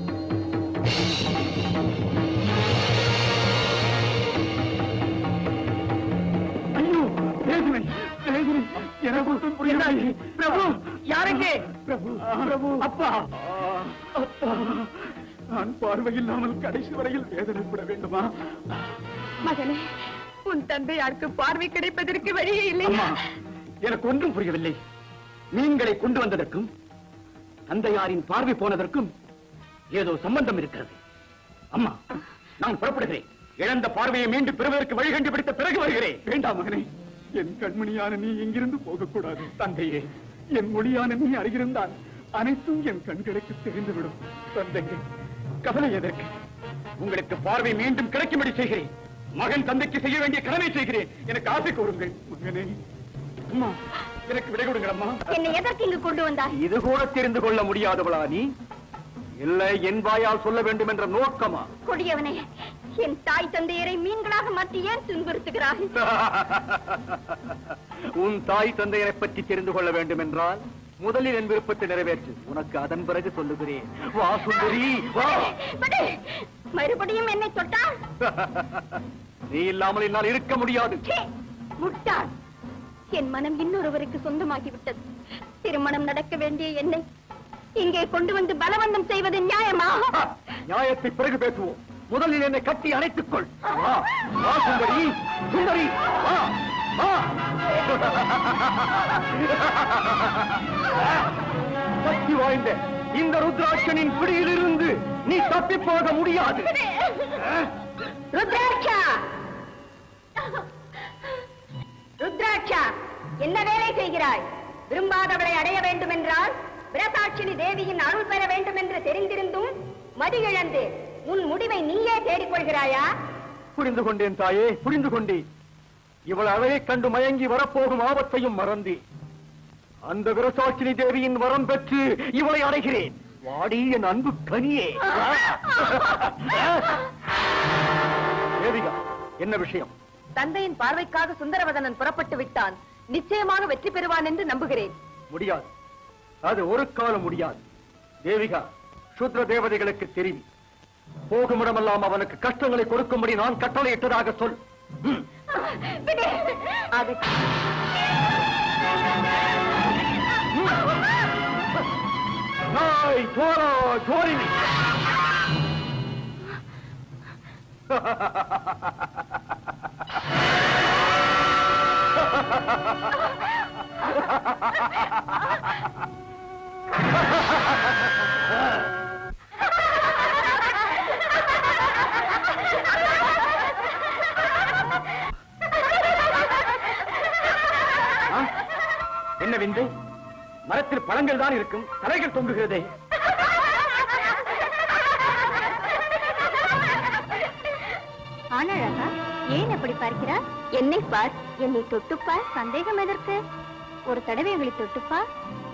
ஐயோ வேதனை, வேதனை, எனக்கு ஒன்றும் புரியவில்லை. பிரபு யாருக்கு? பிரபு, பிரபு, அப்பா, அப்பா, நான் பார்வையில்லாமல் கடைசி வரையில் வேதனைப்பட வேண்டுமா? மகனே, உன் தந்தையாருக்கு பார்வை கிடைப்பதற்கு வழியே இல்லை. அம்மா, எனக்கு ஒன்றும் புரியவில்லை. மீன்களை கொண்டு வந்ததற்கும் தந்தையாரின் பார்வை போனதற்கும் ஏதோ சம்பந்தம் இருக்கிறது. அம்மா, நான் புறப்படுகிறேன். இழந்த பார்வையை மீண்டும் பெறுவதற்கு வழி கண்டுபிடித்த பிறகு வருகிறேன். வேண்டாம் மகனே, என் கண்மணியான நீ இங்கிருந்து போகக்கூடாது. தந்தையே, என் மொழியான நீ அருகிருந்தால் அனைத்தும் என் கண்களுக்கு தெரிந்துவிடும். தந்தையே, கவலை எதற்கு? உங்களுக்கு பார்வை மீண்டும் கிடைக்கும்படி செய்கிறேன். மகன் தந்தைக்கு செய்ய வேண்டிய கடமை செய்கிறேன். எனக்கு ஆசை கூறுங்கள் மகனே. அம்மா, எனக்கு விடை கொடுங்கள் அம்மா. என்னை எதற்கு இங்கு கொண்டு வந்தார்? இது கூட தெரிந்து கொள்ள முடியாதவளா நீ? இல்லை, என் வாயால் சொல்ல வேண்டும் என்ற நோக்கமா? கொடியவனே, என் தாய் தந்தையரை மீன்களாக மாற்றி ஏன் துன்புறுத்துகிறாய்? உன் தாய் தந்தையரை பற்றி தெரிந்து கொள்ள வேண்டும் என்றால் முதலில் என் விருப்பத்தை நிறைவேற்று. உனக்கு அதன் பிறகு சொல்லுகிறேன். வா சுந்தரி, வா. விடு. மறுபடியும் என்னை தொட்டால் நீ இல்லாமல் என்னால் இருக்க முடியாது. சீ, முட்டாள். என் மனம் இன்னொருவருக்கு சொந்தமாகிவிட்டது. திருமணம் நடக்க வேண்டிய என்னை இங்கே கொண்டு வந்து பலவந்தம் செய்வது நியாயமா? நியாயத்தை பிறகு பேசுவோம். முதலில் என்னை கட்டி அணைத்துக் கொள். வா, வா சுந்தரி, சுந்தரி, வா, வா. சக்தி வாய்ந்த இந்த ருத்ராட்சனின் பிடியிலிருந்து நீ தப்பி போக முடியாது. ருத்ராட்சா, ருத்ராட்சா, என்ன வேலை செய்கிறாய்? விரும்பாதவளை அடைய வேண்டும் என்றால் விரசாட்சினி தேவியின் அருள் பெற வேண்டும் என்று தெரிந்திருந்தும் மதி இழந்து உன் முடிவை நீயே தேடிக்கொள்கிறாயா? புரிந்து கொண்டேன் தாயே, புரிந்து கொண்டேன். இவள் அழகை கண்டு மயங்கி வரப்போகும் ஆபத்தையும் மறந்து அந்த விரசாட்சினி தேவியின் வரம் பெற்று இவளை அடைகிறேன். வாடி என் அன்பு கனியே. தேவிகா, என்ன விஷயம்? தந்தையின் பார்வைக்காக சுந்தரவதனன் புறப்பட்டு விட்டான். நிச்சயமாக வெற்றி பெறுவான் என்று நம்புகிறேன். முடியாது, அது ஒரு காலம் முடியாது. தேவிகா, சூத்ர தேவதைகளுக்கு தெரிவி, போகுமிடமெல்லாம் அவனுக்கு கஷ்டங்களை கொடுக்கும்படி நான் கட்டளையிட்டதாக சொல். ஜோரினி, என்ன விந்து? மரத்தில் பழங்கள் தான் இருக்கும், தலைகள் தொங்குகிறதே. ஆனழகா, ஏன் அப்படி பார்க்கிறார்? என்னை பார், என்னை தொட்டுப்பார். சந்தேகம் எதற்கு? ஒரு தடவை எங்களை தொட்டுப்பார்.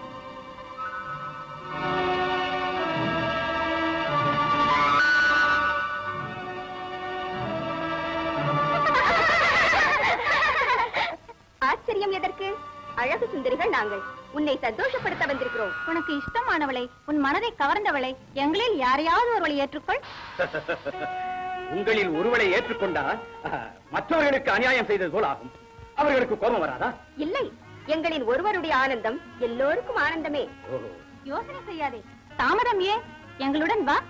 ஆச்சரியம் எதற்கு? அழகு சுந்தரிகள் நாங்கள் உன்னை சந்தோஷப்படுத்த வந்திருக்கிறோம். உனக்கு இஷ்டமானவளை, உன் மனதை கவர்ந்தவளை எங்களில் யாரையாவது ஒருவளை ஏற்றுக்கொள். உங்களில் ஒருவரை ஏற்றுக்கொண்டால் மற்றவர்களுக்கு அநியாயம் செய்தது போல் ஆகும். அவர்களுக்கு கோபம் வராதா? இல்லை, எங்களின் ஒருவருடைய ஆனந்தம் எல்லோருக்கும் ஆனந்தமே. யோசனை செய்யாதே, தாமதம் ஏன்? எங்களுடன் வா.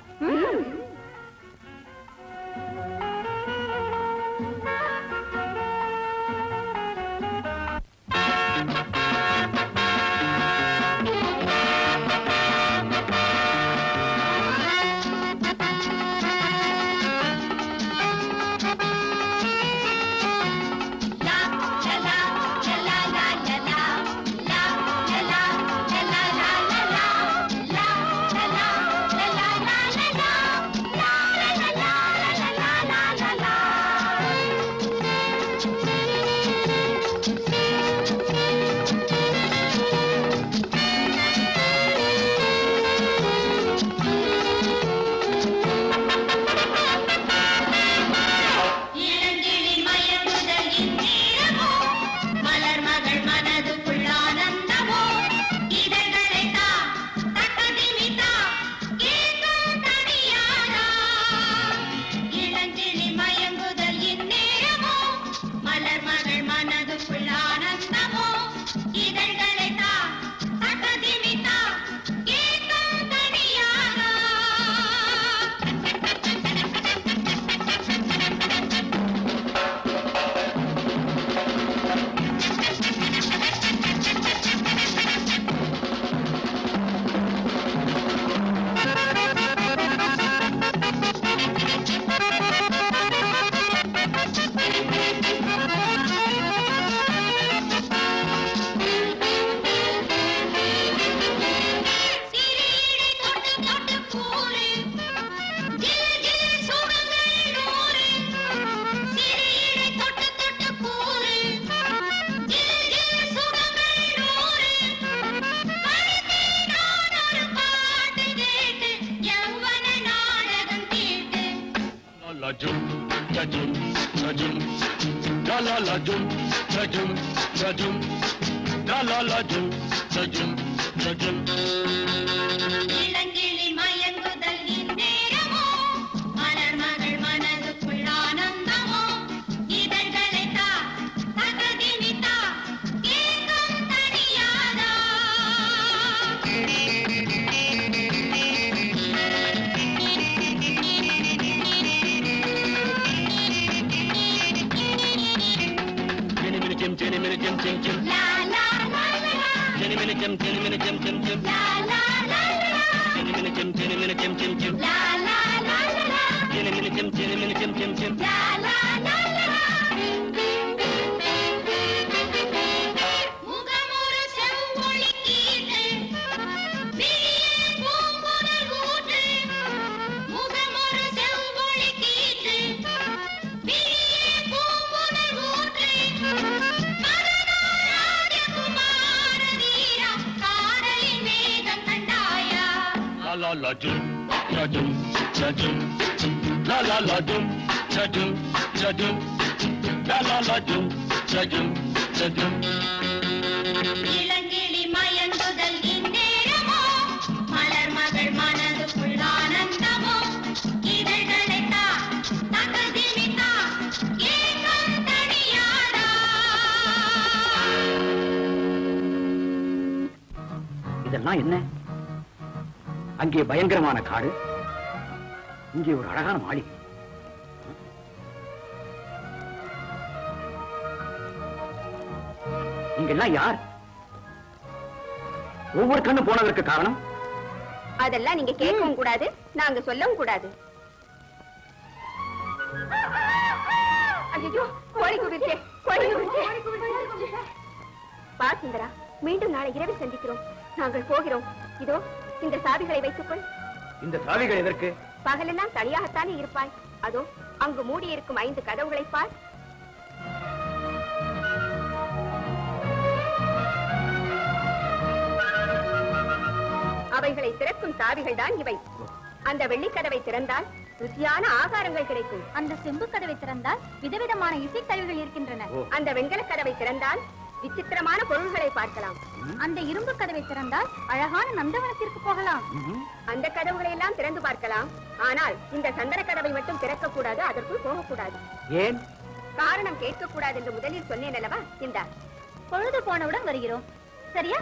இளங்கிளி மயங்குதல் இந்நேரமோ, மலர் மகள் மனதுக்குள் ஆனந்தமோ, இதழ்களை தா, தகதிமி தா, கேட்கும் தனியாதா. La la la la la. La la la la la. chim chim chim chim chim chim la la la la la chim chim chim chim chim chim la la la la la முகமொரு செவ்வொளி கீற்று விழியே பூங்குழல் ஊற்று முகமொரு செவ்வொளி கீற்று விழியே பூங்குழல் ஊற்று மதனாராஜகுமார வீரா காதலின் வேகம் கண்டாயா la la dum chadum chadum la la la dum chadum chadum la la la dum chadum chadum Ilankili மயங்குதல் இந்நேரமோ மலர் மகள் மனதுக்குள் ஆனந்தமோ இதழ்களைத்தா தகதிமித்தா ஏகம் தனியாதா இதெல்லாம் என்ன? அங்கே பயங்கரமான காடு, இங்கே ஒரு அழகான மாளிகை. நீங்கெல்லாம் யார்? ஒவ்வொரு கண்ணு போனதற்கு காரணம்? அதெல்லாம் நீங்க கேட்கவும் கூடாது, நாங்க சொல்லவும் கூடாது. ஐயோ, கோழி குவிச்சே, கோழி குவிச்சே. பா சுந்தரா, மீண்டும் நாளை இரவில் சந்திக்கிறோம். நாங்கள் போகிறோம். இதோ இந்த சாவிகளை வைத்துக்கொள். இந்த சாவிகள் எதற்கு? பகலெல்லாம் தனியாகத்தானே இருப்பாய். அதோ அங்கு மூடியிருக்கும் 5 கதவுகளை பார். அவைகளை திறக்கும் சாவிகள் தான் இவை. அந்த வெள்ளிக்கதவை திறந்தால் ருசியான ஆகாரங்கள் கிடைக்கும். அந்த செம்பு கதவை திறந்தால் விதவிதமான இசைக்கருவிகள் இருக்கின்றன. அந்த வெண்கல கதவை திறந்தால் விசித்திரமான பொருள்களை பார்க்கலாம். அந்த இரும்பு கதவை திறந்தால் அழகான நந்தவனத்திற்கு போகலாம். அந்த கதவுகளை எல்லாம் திறந்து பார்க்கலாம். ஆனால் இந்த சந்தன கதவை மட்டும் திறக்க கூடாது, அதற்குள் போகக்கூடாது. ஏன்? காரணம் கேட்கக்கூடாது என்று முதலில் சொன்னேன் அல்லவா? இந்தா, பொழுது போனவுடன் வருகிறோம். சரியா?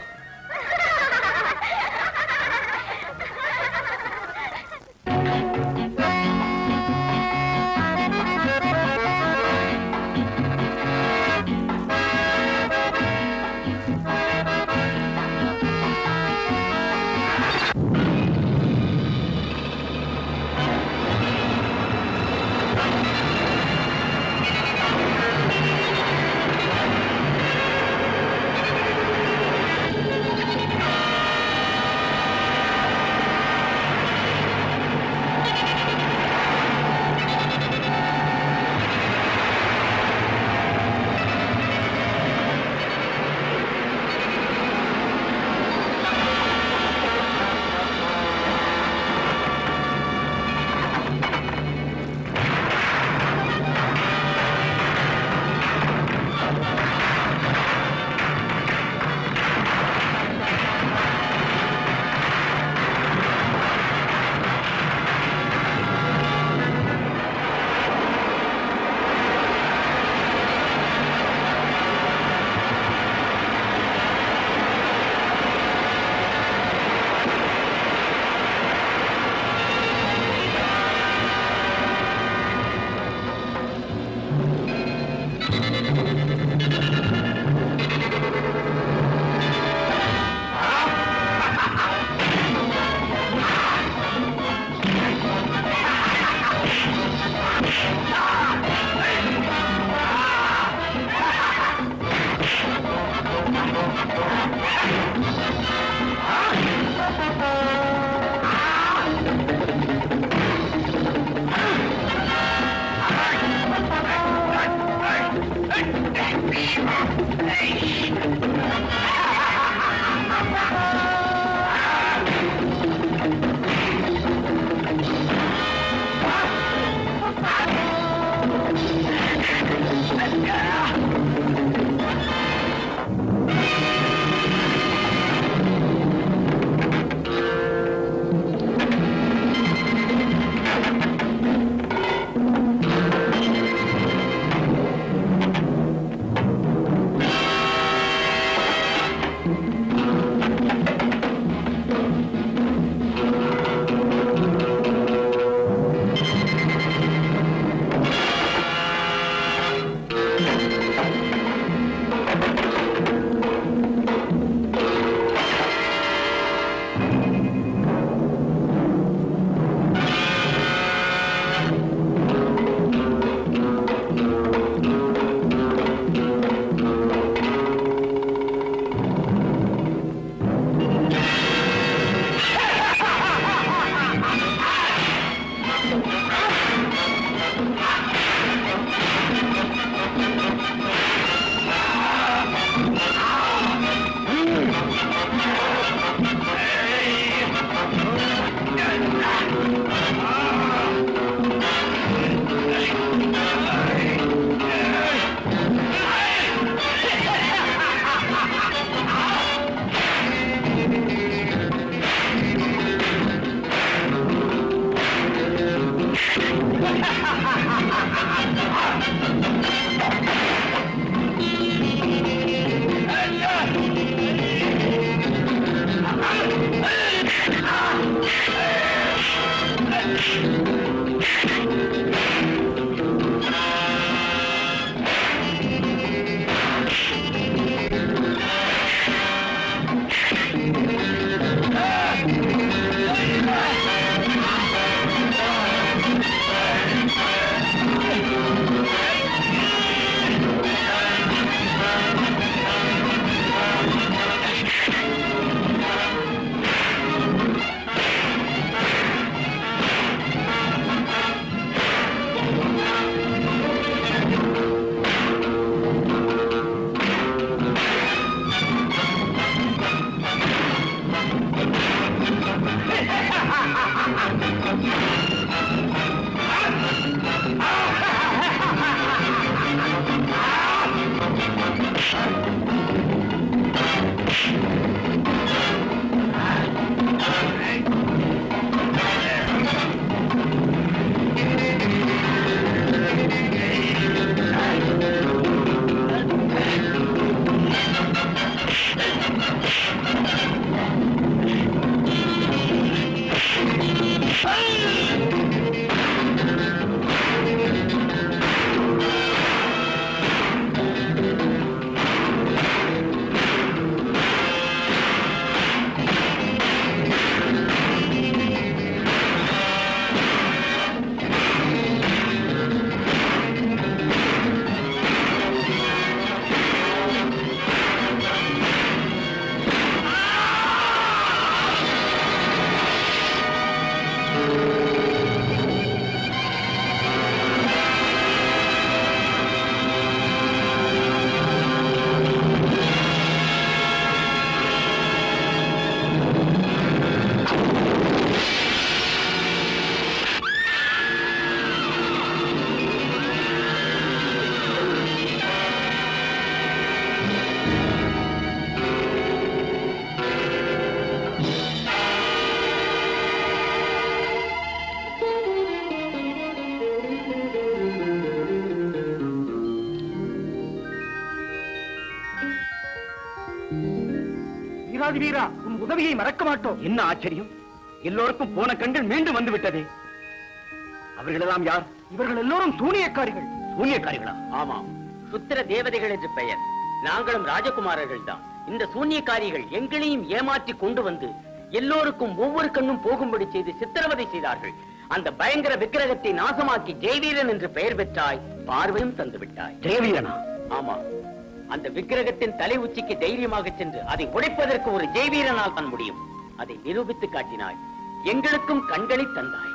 வீரா, உன் உதவியை மறக்க மாட்டோம். என்ன ஆச்சரியம், எல்லோருக்கும் போன கண்கள் மீண்டும் வந்து விட்டதே. அவர்களெல்லாம் யார்? இவர்கள் எல்லோரும் சூனியக்காரிகள். சூனியக்காரிகளா? ஆமாம், சுத்திர தேவதைகள் என்று பெயர். நாங்களும் ராஜகுமாரர்கள் தான். இந்த சூனியக்காரிகள் எங்களையும் ஏமாற்றி கொண்டு வந்து எல்லோருக்கும் ஒவ்வொரு கண்ணும் போகும்படி செய்து சித்திரவதை செய்தார்கள். அந்த பயங்கர விக்கிரகத்தை நாசமாக்கி ஜெயவீரன் என்று பெயர் பெற்றாய், பார்வையும் தந்து விட்டாய். ஜெயவீரனா? ஆமா, அந்த விக்கிரகத்தின் தலை உச்சிக்கு தைரியமாக சென்று அதை உடைப்பதற்கு ஒரு ஜெயவீரனால் தான் முடியும். அதை நிரூபித்து காட்டினாய், எங்களுக்கும் கண்களை தந்தாய்.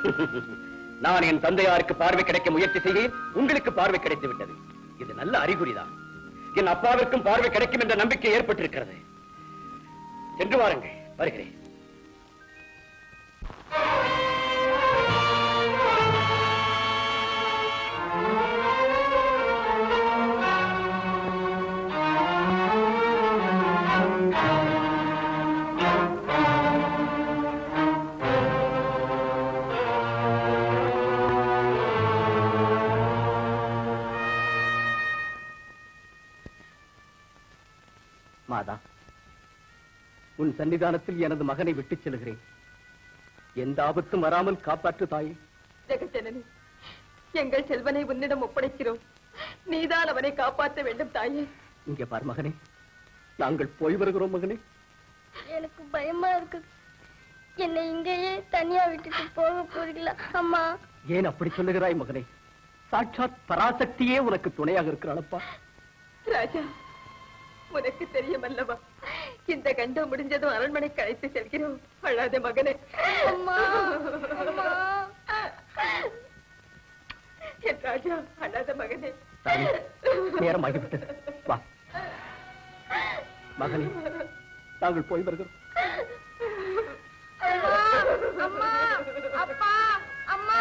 நான் என் தந்தையாருக்கு பார்வை கிடைக்க முயற்சி செய்கிறேன், உங்களுக்கு பார்வை கிடைத்து விட்டது. இது நல்ல அறிகுறிதான். என் அப்பாவிற்கும் பார்வை கிடைக்கும் என்ற நம்பிக்கை ஏற்பட்டிருக்கிறது. சென்று வாருங்கள், வருகிறேன். மாதா, உன் சன்னிதானத்தில் எனது மகனை விட்டுச் செல்கிறேன். எந்த ஆபத்தும் வராமல் காப்பாற்று தாயே. ஜெகஜனனி, எங்கள் செல்வனை உன்னிடம் ஒப்படைக்கிறோம். நீதான் அவனை காப்பாற்ற வேண்டும் தாயே. இங்கே பார் மகனே, நாங்கள் போய் வருகிறோம் மகனே. எனக்கு பயமா இருக்கு. என்னை இங்கேயே தனியா விட்டுட்டு போக போறீங்களா அம்மா? ஏன் அப்படி சொல்லுகிறாய் மகனே? சாட்சாத் பராசக்தியே உனக்கு துணையாக இருக்கிறாளப்பா. ராஜா, உனக்கு தெரியும் அல்லவா, இந்த கண்டம் முடிஞ்சதும் அரண்மனைக்கு அழைத்து செல்கிறோம். அழாத மகனே. அம்மா, அம்மா. என் ராஜா, அழாத மகனே. நேரமாகிவிட்டது, வா மகனே, நாங்கள் போய் வருகிறோம். அம்மா, அப்பா, அம்மா.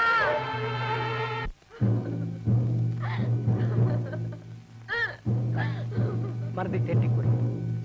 மனதை தேற்றிக் கொள்.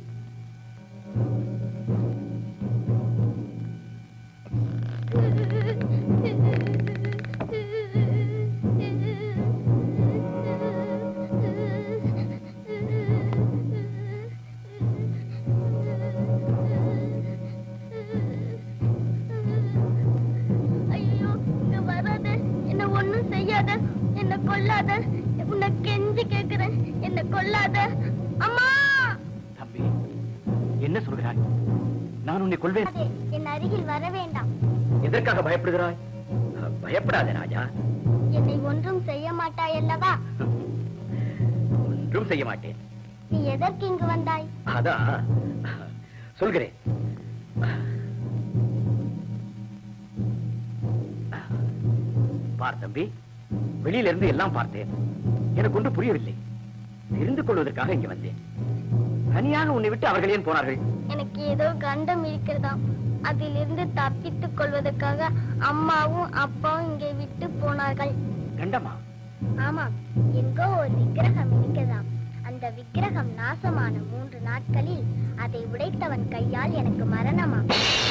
ஐயோ, இங்க வராத, என்ன ஒண்ணும் செய்யாத, என்ன கொல்லாத, உன்னை கெஞ்சி கேக்குறேன், என்ன கொல்லாத. அம்மா, தம்பி, என்ன சொல்கிறாய்? நான் உன்னை கொள்வேன். என் அருகில் வர வேண்டாம். எதற்காக பயப்படுகிறாய்? பயப்படாதே ராஜா. என்னை ஒன்றும் செய்ய மாட்டாய் அல்லவா? ஒன்றும் செய்ய மாட்டேன். நீ எதற்கு இங்கு வந்தாய்? அதான் சொல்கிறேன். பார் தம்பி, வெளியிலிருந்து எல்லாம் பார்த்தேன். எனக்கு ஒன்று புரியவில்லை. தெரிந்து கொள்வதற்காக இங்க வந்தேன். தனியாக உன்னை விட்டு அவர்கள் ஏன் போனார்கள்? எனக்கு ஏதோ கண்டம் இருக்கிறதாம். அதிலிருந்து தப்பித்துக் கொள்வதற்காக அம்மாவும் அப்பாவும் இங்கே விட்டு போனார்கள். கண்டமா? ஆமா, எங்கோ ஒரு விக்கிரகம் இருக்கிறதாம். அந்த இந்த விக்கிரகம் நாசமான 3 நாட்களில் அதை உடைத்தவன் கையால் எனக்கு மரணமா?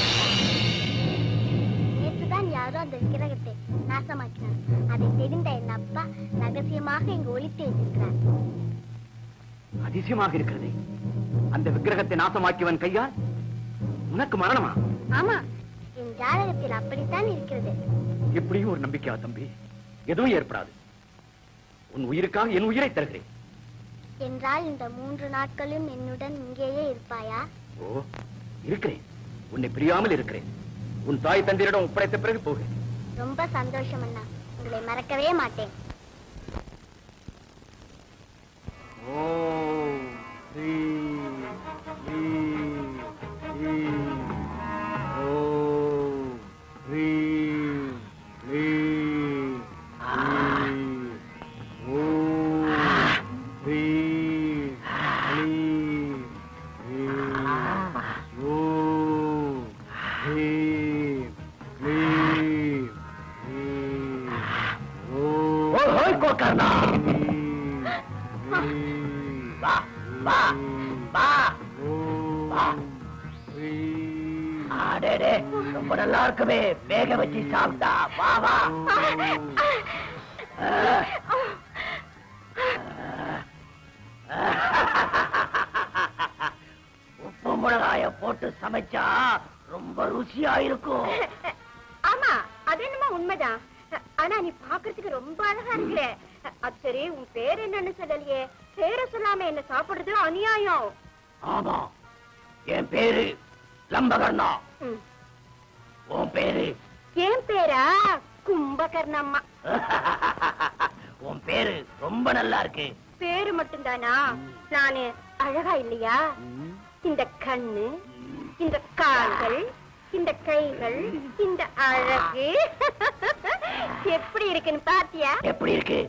நேற்றுதான் யாரோ அந்த விக்கிரகத்தை நாசமாக்கினார். அதை தெரிந்த என் அப்பா ரகசியமாக இங்கு ஒளித்து வைத்திருக்கிறார். அதிசயமாக இருக்கிறது. அந்த விக்கிரகத்தை நாசமாக்கியவன் கையால் உனக்கு மரணமா? ஆமா, என் ஜாதகத்தில் அப்படித்தான் இருக்கிறது. எப்படியும் ஒரு நம்பிக்கையா தம்பி? எதுவும் ஏற்படாது. உன் உயிருக்காக என் உயிரை தருகிறேன். என்றால் இந்த 3 நாட்களும் என்னுடன் இங்கேயே இருப்பாயா? ஓ, இருக்கிறேன். உன்னை பிரியாமல் இருக்கிறேன். உன் தாய் தந்தையிடம் ஒப்படைத்த பிறகு போகிறேன். ரொம்ப சந்தோஷம் அண்ணா. உங்களை மறக்கவே மாட்டேன். ரொம்ப நல்லா இருக்குமே, வேக வச்சு சாப்பிட்டா. வா வா. உப்பு மிளகாய போட்டு சமைச்சா ரொம்ப ருசியா இருக்கும். ஆமா, அது என்னமா உண்மைதான். ஆனா நீ பாக்குறதுக்கு ரொம்ப அழகா இருக்கிற. அது சரி, உன் பேர் என்னன்னு சொல்லலையே? பேரை சொல்லாம என்ன சாப்பிடுறது அநியாயம். ஆமா, என் பேரு லம்பகர்ணா. உன் பேரு? என் பேரா கும்பகர்ணம்மா. உன் பேரு ரொம்ப நல்லா இருக்கு. பேரு மட்டும்தானா? நானு அழகா இல்லையா? இந்த கண்ணு, இந்த கால்கள், இந்த கைகள், இந்த அழகு எப்படி இருக்குன்னு பாத்தியா? எப்படி இருக்கு?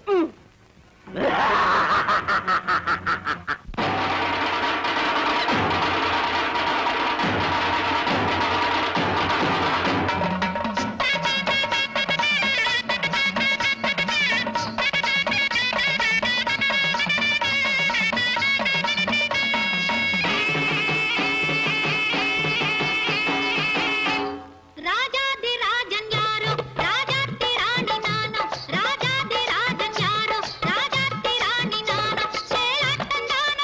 ராஜாதி ராஜன் யாரோ, ராஜாத்தி ராணி நானோ, சேலாட்டம்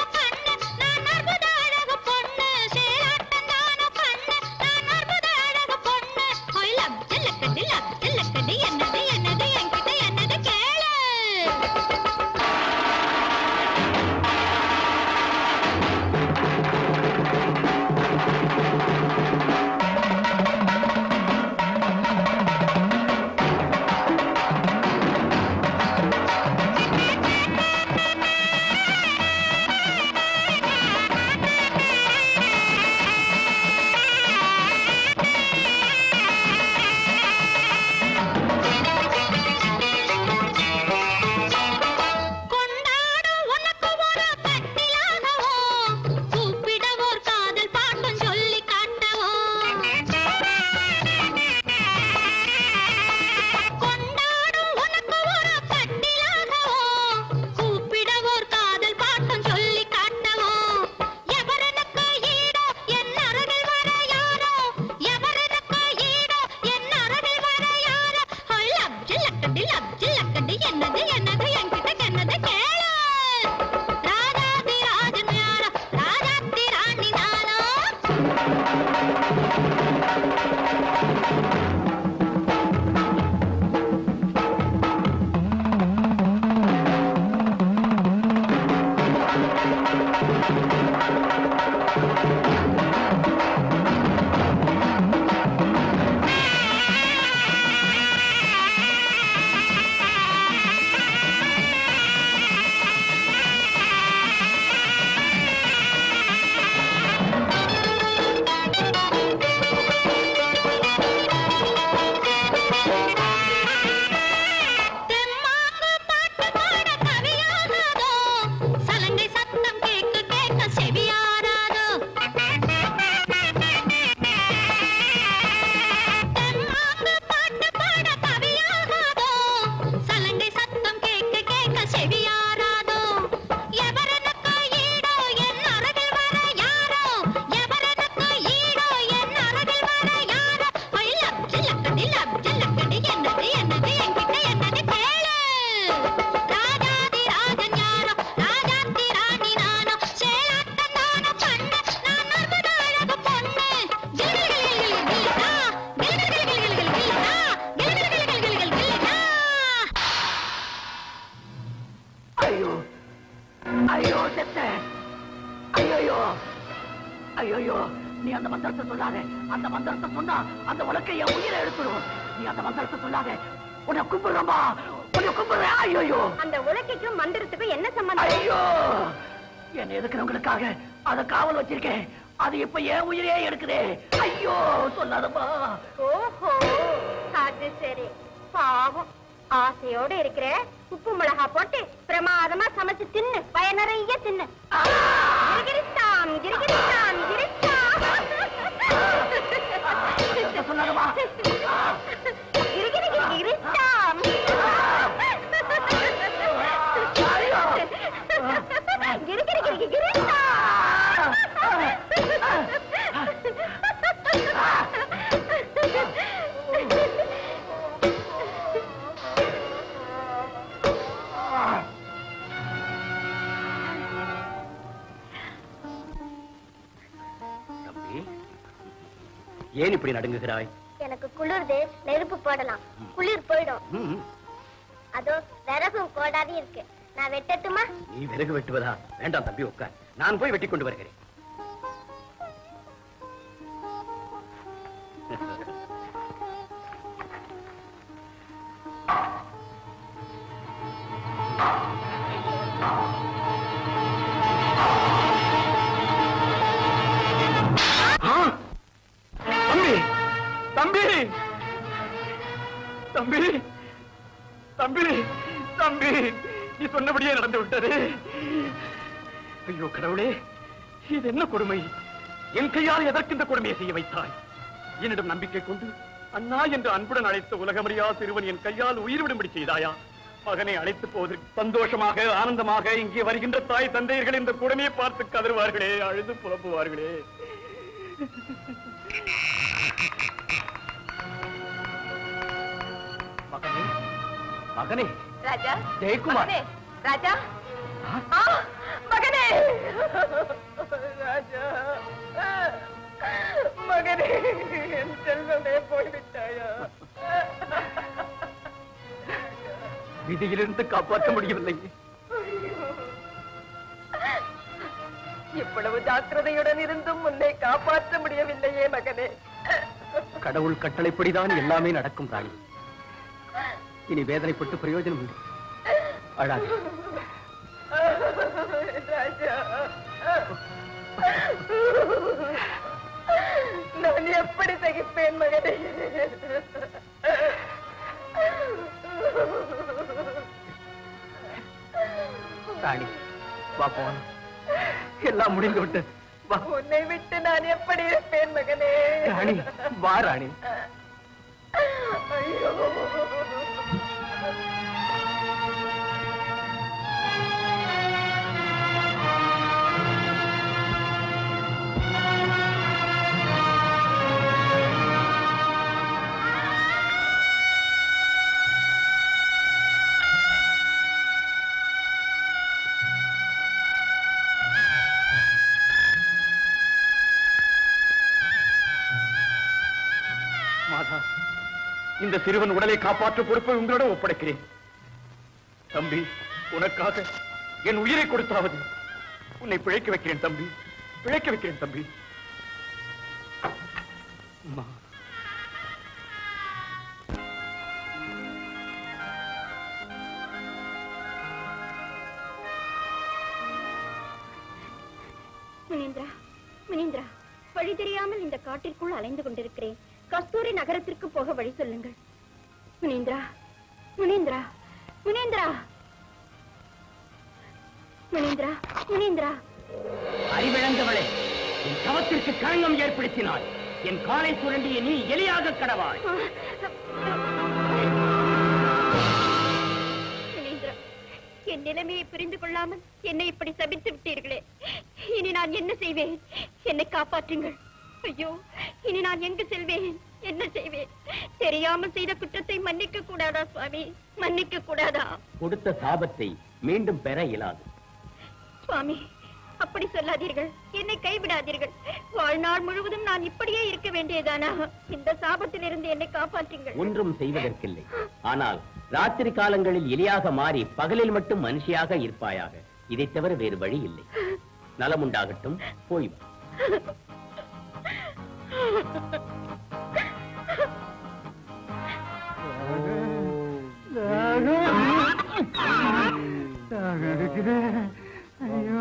ஐயோ நீ அந்த மந்திரத்தை சொல்லாத. அந்த மந்திரத்தை சொன்னா அந்த உலக்கை என் உயிரை எடுத்துடும். நீ அந்த மந்திரத்தை சொல்லாத. உன்னை கும்பிடுறமா, உன்னை கும்பிடுற. ஐயோ அந்த உலக்கைக்கும் மந்திரத்துக்கும் என்ன சம்பந்தம்? ஐயோ என்ன எதுக்குறவங்களுக்காக அதை காவல் வச்சிருக்கேன். அது இப்ப என் உயிரே எடுக்குதே. ஐயோ சொல்லாதப்பா. ஓஹோ அது சரி. பாவம் ஆசையோட இருக்கிற. உப்பு மிளகா போட்டு பிரமாதமா சமைச்சு தின்னு, வய நிறைய தின்னு. கிரிகிரிஸ்தாம் கிரிகிரிஸ்தாம் கிரிஸ்தாம். சொல்லாதப்பா. கிரிகிரி கிரிகிரிஸ்தாம். கிரிகிரி கிரிகிரிஸ்தாம். ஏன் இப்படி நடுங்குகிறாய்? எனக்கு குளிர்து, நெருப்பு போடலாம். குளிர் போயிடும். அதோ விறகும் கோடாதி இருக்கு, நான் வெட்டட்டுமா? நீ விறகு வெட்டுவதா? வேண்டாம் தம்பி, உட்கார். நான் போய் வெட்டி கொண்டு வருகிறேன். தம்பி தம்பி தம்பி தம்பி, நீ சொன்னபடியே நடந்து விட்டது. ஐயோ கடவுளே, இது என்ன கொடுமை! என் கையால் எதற்கு இந்த கொடுமையை செய்ய வைத்தாய்? என்னிடம் நம்பிக்கை கொண்டு அண்ணா என்று அன்புடன் அழைத்த உலகமறியா சிறுவன் என் கையால் உயிர் விடும்படி செய்தாயா? மகனை அழைத்து போவதற்கு சந்தோஷமாக ஆனந்தமாக இங்கே வருகின்ற தாய் தந்தையர்கள் இந்த கொடுமையை பார்த்து கதறுவார்களே, அழுது புலம்புவார்களே. மகனே, மகனே, ராஜா, ஜெயக்குமார், ராஜா, மகனே, ராஜா, மகனே, என் செல்வமே போய்விட்டாயா? விதியிலிருந்து காப்பாற்ற முடியவில்லை. இவ்வளவு ஜாக்கிரதையுடன் இருந்தும் உன்னை காப்பாற்ற முடியவில்லையே மகனே. கடவுள் கட்டளைப்படிதான் எல்லாமே நடக்கும் ராணி. இனி வேதனைப்பட்டு பிரயோஜனம் இல்லை. அழாது. ராஜா, நான் எப்படி சகிப்பேன் மகனே? ராணி, வா போன. எல்லாம் முடிந்து விட்டு வா. உன்னை விட்டு நான் எப்படி இருப்பேன் மகனே? ராணி, வா ராணி. ஐயோ, மாதா, இந்த சிறுவன் உடலை காப்பாற்ற பொறுப்பை உங்களிடம் ஒப்படைக்கிறேன். தம்பி, உனக்காக என் உயிரை கொடுத்தாவது உன்னை பிழைக்க வைக்கிறேன் தம்பி, பிழைக்க வைக்கிறேன் தம்பி. அம்மா, முனீந்திரா, முனீந்திரா, வழி தெரியாமல் இந்த காட்டிற்குள் அலைந்து கொண்டிருக்கிறேன். கஸ்தூரி நகரத்திற்கு போக வழி சொல்லுங்கள். முனீந்திரா, முனீந்திரா, முனீந்திரா, முனீந்திரா, முனீந்திரா. அறிவிழந்தவளே, என் சவத்திற்கு களங்கம் ஏற்படுத்தினாள். என் காலை சுரண்டிய நீ எலியாக கடவாள். முனீந்திரா, என் நிலைமையை புரிந்து கொள்ளாமல் என்னை இப்படி சபித்து விட்டீர்களே. இனி நான் என்ன செய்வேன்? என்னை காப்பாற்றுங்கள். ஐயோ, இனி நான் எங்கு செல்வேன்? என்ன செய்வேன்? தெரியாமல் செய்த குற்றத்தை மன்னிக்க கூடாதா சுவாமி? மன்னிக்க கூடாதா? கொடுத்த சாபத்தை மீண்டும் பெற இயலாது. சுவாமி, அப்படி சொல்லாதீர்கள். என்னை கைவிடாதீர்கள். வாழ்நாள் முழுவதும் நான் இப்படியே இருக்க வேண்டியதானா? இந்த சாபத்திலிருந்து என்னை காப்பாற்றுங்கள். ஒன்றும் செய்வதற்கில்லை. ஆனால் ராத்திரி காலங்களில் எலியாக மாறி பகலில் மட்டும் மனுஷியாக இருப்பாயாக. இதை தவிர வேறு வழி இல்லை. நலமுண்டாகட்டும், போய் வா. ஐயோ,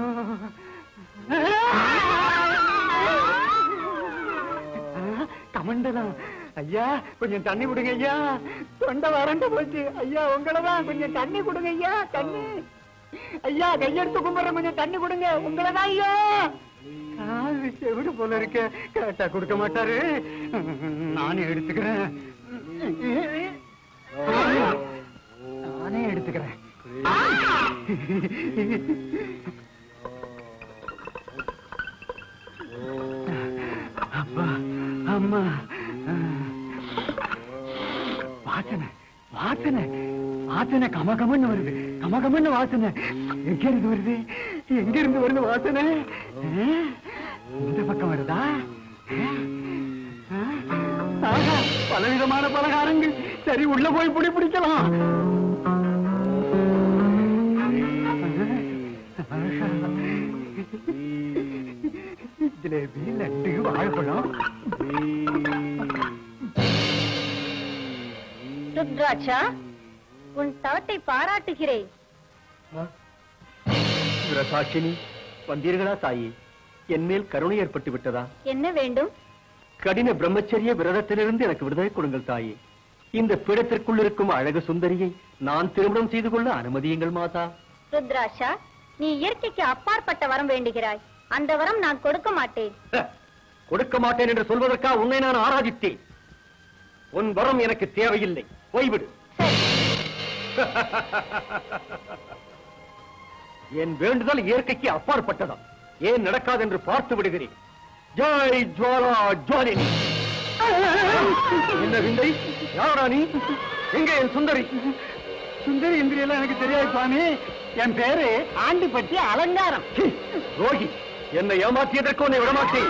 கமண்டலம் ஐயா, கொஞ்சம் தண்ணி கொடுங்க ஐயா. தொண்டை வறண்டு போச்சு ஐயா. உங்களதான் கொஞ்சம் தண்ணி கொடுங்க ஐயா. தண்ணி ஐயா, கையெடுத்து கும்பிடுறேன், கொஞ்சம் தண்ணி கொடுங்க. உங்களதான் ஐயா. செவிடு போல இருக்க, கேட்டா கொடுக்க மாட்டாரு. நானே எடுத்துக்கிறேன். நானே எடுத்துக்கிறேன். அப்பா, அம்மா, வாசனை வாசனை வாசனை கமகமன்னு வருது. கமகமன்னு வாசனை எங்க இருந்து வருது? எங்க இருந்து வருது வாசனை? இந்த பக்கம் வருதா? பலவிதமான பலகாரங்கள். சரி, உள்ள போய் புடி பிடிக்கலாம். ஜிலேபி, லட்டு, வாழைப்பழம். ருத்ராட்சா, உன் தவத்தை பாராட்டுகிறேன். சாட்சினி, வந்தீர்களா தாயி? என் மேல் கருணை ஏற்பட்டு விட்டதா? என்ன வேண்டும்? கடின பிரம்மச்சரிய விரதத்திலிருந்து எனக்கு விடுதலை கொடுங்கள் தாயே. இந்த பீடத்திற்குள் இருக்கும் அழகு சுந்தரியை நான் திருமணம் செய்து கொள்ள அனுமதியுங்கள் மாதா. ருத்ராட்சா, நீ இயற்கைக்கு அப்பாற்பட்ட வரம் வேண்டுகிறாய். அந்த வரம் நான் கொடுக்க மாட்டேன். கொடுக்க மாட்டேன் என்று சொல்வதற்கா உன்னை நான் ஆராதித்தேன்? உன் வரம் எனக்கு தேவையில்லை, போய்விடு. என் வேண்டுதல் இயற்கைக்கு அப்பாற்பட்டதா? ஏன் நடக்காது என்று பார்த்து விடுகிறேன். ஜெய் ஜுவாலா ஜுவாலினி. என்ன விந்தை? யாரா நீ? எங்கே என் சுந்தரி? சுந்தரி இந்திரி எல்லாம் எனக்கு தெரியாது சுவாமி. என் பேரு ஆண்டிப்பட்டி அலங்காரம். ரோகி, என்னை ஏமாற்றியதற்கு உன்னை விடமாட்டேன்.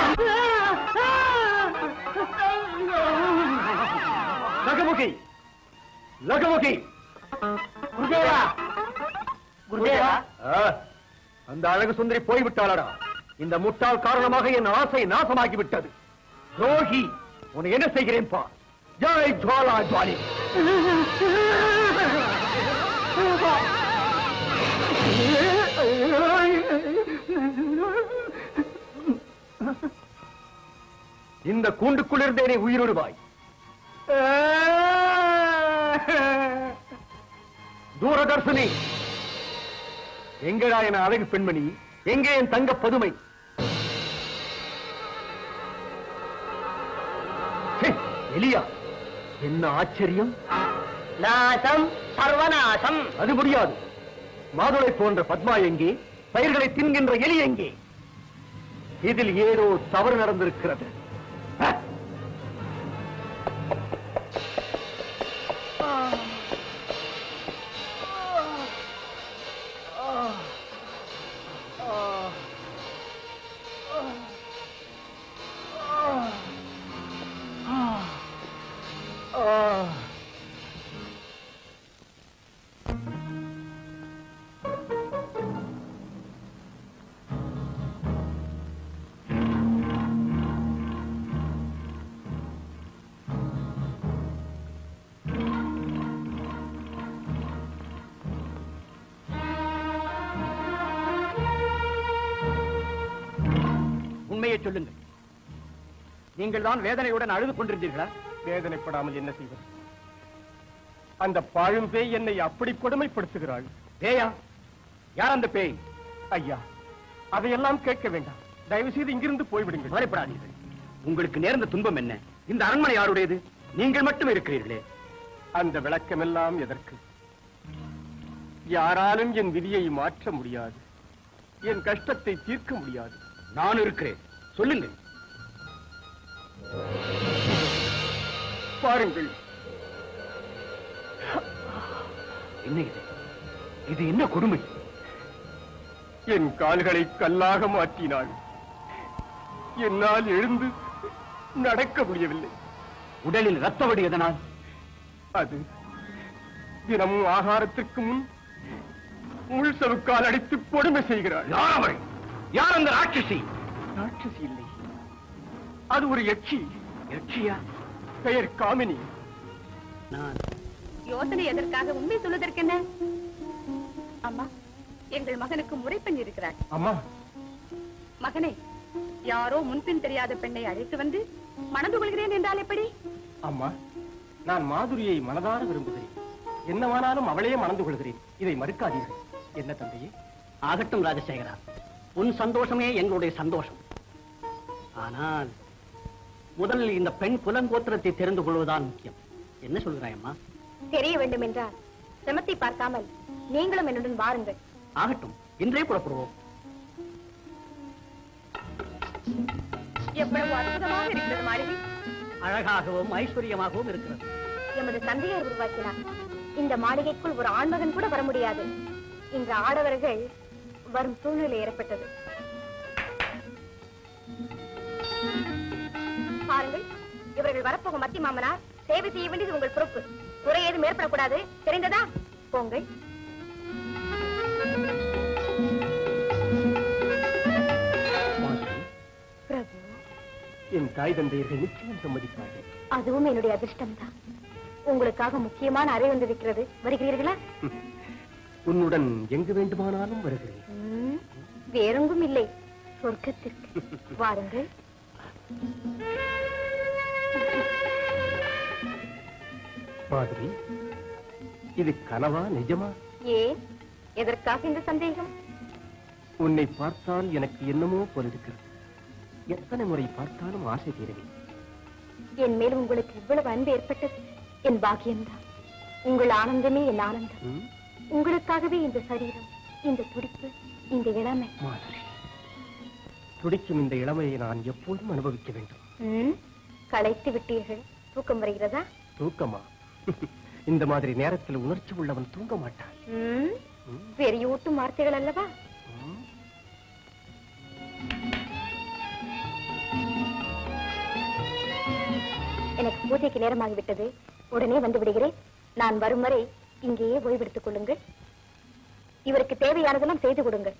லகமுகி, லகமுகி. குருதேவா, குருதேவா. அந்த அழகு சுந்தரி போய்விட்டாளடா. இந்த முட்டாள் காரணமாக என் ஆசை நாசமாகிவிட்டது. ரோகி, உன்னை என்ன செய்கிறேன் பா. ஜெய் ஜுவாலா ஜுவாலி. இந்த கூண்டுக்குள்ளிருந்தே நீ உயிரிடுவாய். தூரதர்ஷினி, எங்கடா என் அழகு பெண்மணி? எங்கே என் தங்க பதுமை? எலியா, என்ன ஆச்சரியம்! நாசம் சர்வநாசம். அது முடியாது. மாதுளை போன்ற பத்மா எங்கே? பயிர்களை தின்கின்ற எலி எங்கே? இதில் ஏதோ தவறு நடந்திருக்கிறது. உண்மையை சொல்லுங்கள். நீங்கள் தான் வேதனையுடன் அழுது கொண்டிருந்தீர்களா? வேதனைப்படாமல் என்ன செய்வது? அந்த பாழும் பேய் என்னை அப்படி கொடுமைப்படுத்துகிறாள். பேயா? யார் அந்த பேய்? ஐயா, அதையெல்லாம் கேட்க வேண்டாம். தயவு செய்து இங்கிருந்து போய்விடுங்கள். கவலைப்படாதீர்கள். உங்களுக்கு நேர்ந்த துன்பம் என்ன? இந்த அரண்மனை யாருடையது? நீங்கள் மட்டும் இருக்கிறீர்களே. அந்த விளக்கமெல்லாம் எதற்கு? யாராலும் என் விதியை மாற்ற முடியாது. என் கஷ்டத்தை தீர்க்க முடியாது. நான் இருக்கிறேன், சொல்லுங்கள். பாருங்கள். என்ன இது? இது என்ன கொடுமை? என் கால்களை கல்லாக மாற்றினாள். என்னால் எழுந்து நடக்க முடியவில்லை. உடலில் ரத்த வடி எதனால்? அது தினமும் ஆகாரத்திற்கு முன் முள் சவுக்கால் அடித்து கொடுமை செய்கிறாள். யார் அவள்? யார் அந்த ராட்சசி? ராட்சசி இல்லை, அது ஒரு யட்சி. யட்சியா? பெயர் காமினி. யோசனை எதற்காக? உண்மை சொல்வதற்கு என்ன? அம்மா, எங்கள் மகனுக்கு முறைப்பெண் இருக்கிறார். அம்மா, மகனே, யாரோ முன்பின் தெரியாத பெண்ணை அழைத்து வந்து மணந்து கொள்கிறேன் என்றால் எப்படி? அம்மா, நான் மாதுரியை மனதார விரும்புகிறேன். என்னவானாலும் அவளையே மணந்து கொள்கிறேன். இதை மறுக்காதீர்கள். என்ன தந்தையே? ஆகட்டும் ராஜசேகரா, உன் சந்தோஷமே எங்களுடைய சந்தோஷம். ஆனால் முதலில் இந்த பெண் குலங்கோத்திரத்தை தெரிந்து கொள்வதுதான் முக்கியம். என்ன சொல்கிறாயம்மா? தெரிய வேண்டும் என்றால் சிரமத்தை பார்க்காமல் நீங்களும் என்னுடன் வாருங்கள். ஆகட்டும், இன்றே புறப்படுவோம். எவ்வளவு அற்புதமாக இருக்கிறது மாளிகை. அழகாகவும் ஐஸ்வர்யமாகவும் இருக்கிறது. எமது தந்தையார் உருவாக்கினார். இந்த மாளிகைக்குள் ஒரு ஆண்மகன் கூட வர முடியாது. இன்று ஆடவர்கள் வரும் சூழ்நிலை ஏற்பட்டது. பாருங்கள், இவர்கள் வரப்போகும் மத்தி மாமனார். சேவை செய்ய வேண்டியது உங்கள் பொறுப்பு. குறை ஏதும் ஏற்படக்கூடாது, தெரிந்ததா? போங்கள். பிரபு, என் தாய் தந்தையர்கள் நிச்சயம் சம்மதிப்பார்கள். அதுவும் என்னுடைய அதிர்ஷ்டம்தான். உங்களுக்காக முக்கியமான அறை வந்திருக்கிறது. வருகிறீர்களா? உன்னுடன் எங்கு வேண்டுமானாலும் வருகிறேன். வேறெங்கும் இல்லை, சொர்க்கத்திற்கு. வாருங்கள். மாதுரி, இது கனவா நிஜமா? ஏன், எதற்காக இந்த சந்தேகம்? உன்னை பார்த்தால் எனக்கு என்னமோ போல இருக்கிறது. எத்தனை முறை பார்த்தாலும் ஆசை தீரவே. என் மேல் உங்களுக்கு இவ்வளவு அன்பு ஏற்பட்டது என் பாக்கியம்தான். உங்கள் ஆனந்தமே என் ஆனந்தம். உங்களுக்காகவே இந்த சரீரம், இந்த துடிப்பு, இந்த இளமை. மாதுரி, துடிக்கும் இந்த இளமையை நான் எப்போதும் அனுபவிக்க வேண்டும். களைத்து விட்டீர்கள். தூக்கம் வருகிறதா? தூக்கமா? இந்த மாதிரி நேரத்தில் உணர்ச்சி உள்ளவன் தூங்க மாட்டான். வெறியூட்டும் வார்த்தைகள் அல்லவா? எனக்கு பூஜைக்கு நேரமாகிவிட்டது. உடனே வந்து விடுகிறேன். நான் வரும் வரை இங்கேயே ஓய்வெடுத்துக் கொள்ளுங்கள். இவருக்கு தேவையானதெல்லாம் செய்து கொடுங்கள்.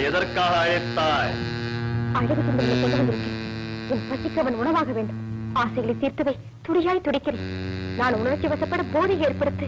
எதற்காக அழைத்தாய்? அழகு சுந்தரனை கொண்டு வந்திருக்கேன். என் பசிக்கு அவன் உணவாக வேண்டும். ஆசைகளை தீர்த்துவை. துடியாய் துடிக்கிறேன். நான் உணர்ச்சி வசப்பட போதை ஏற்படுத்து.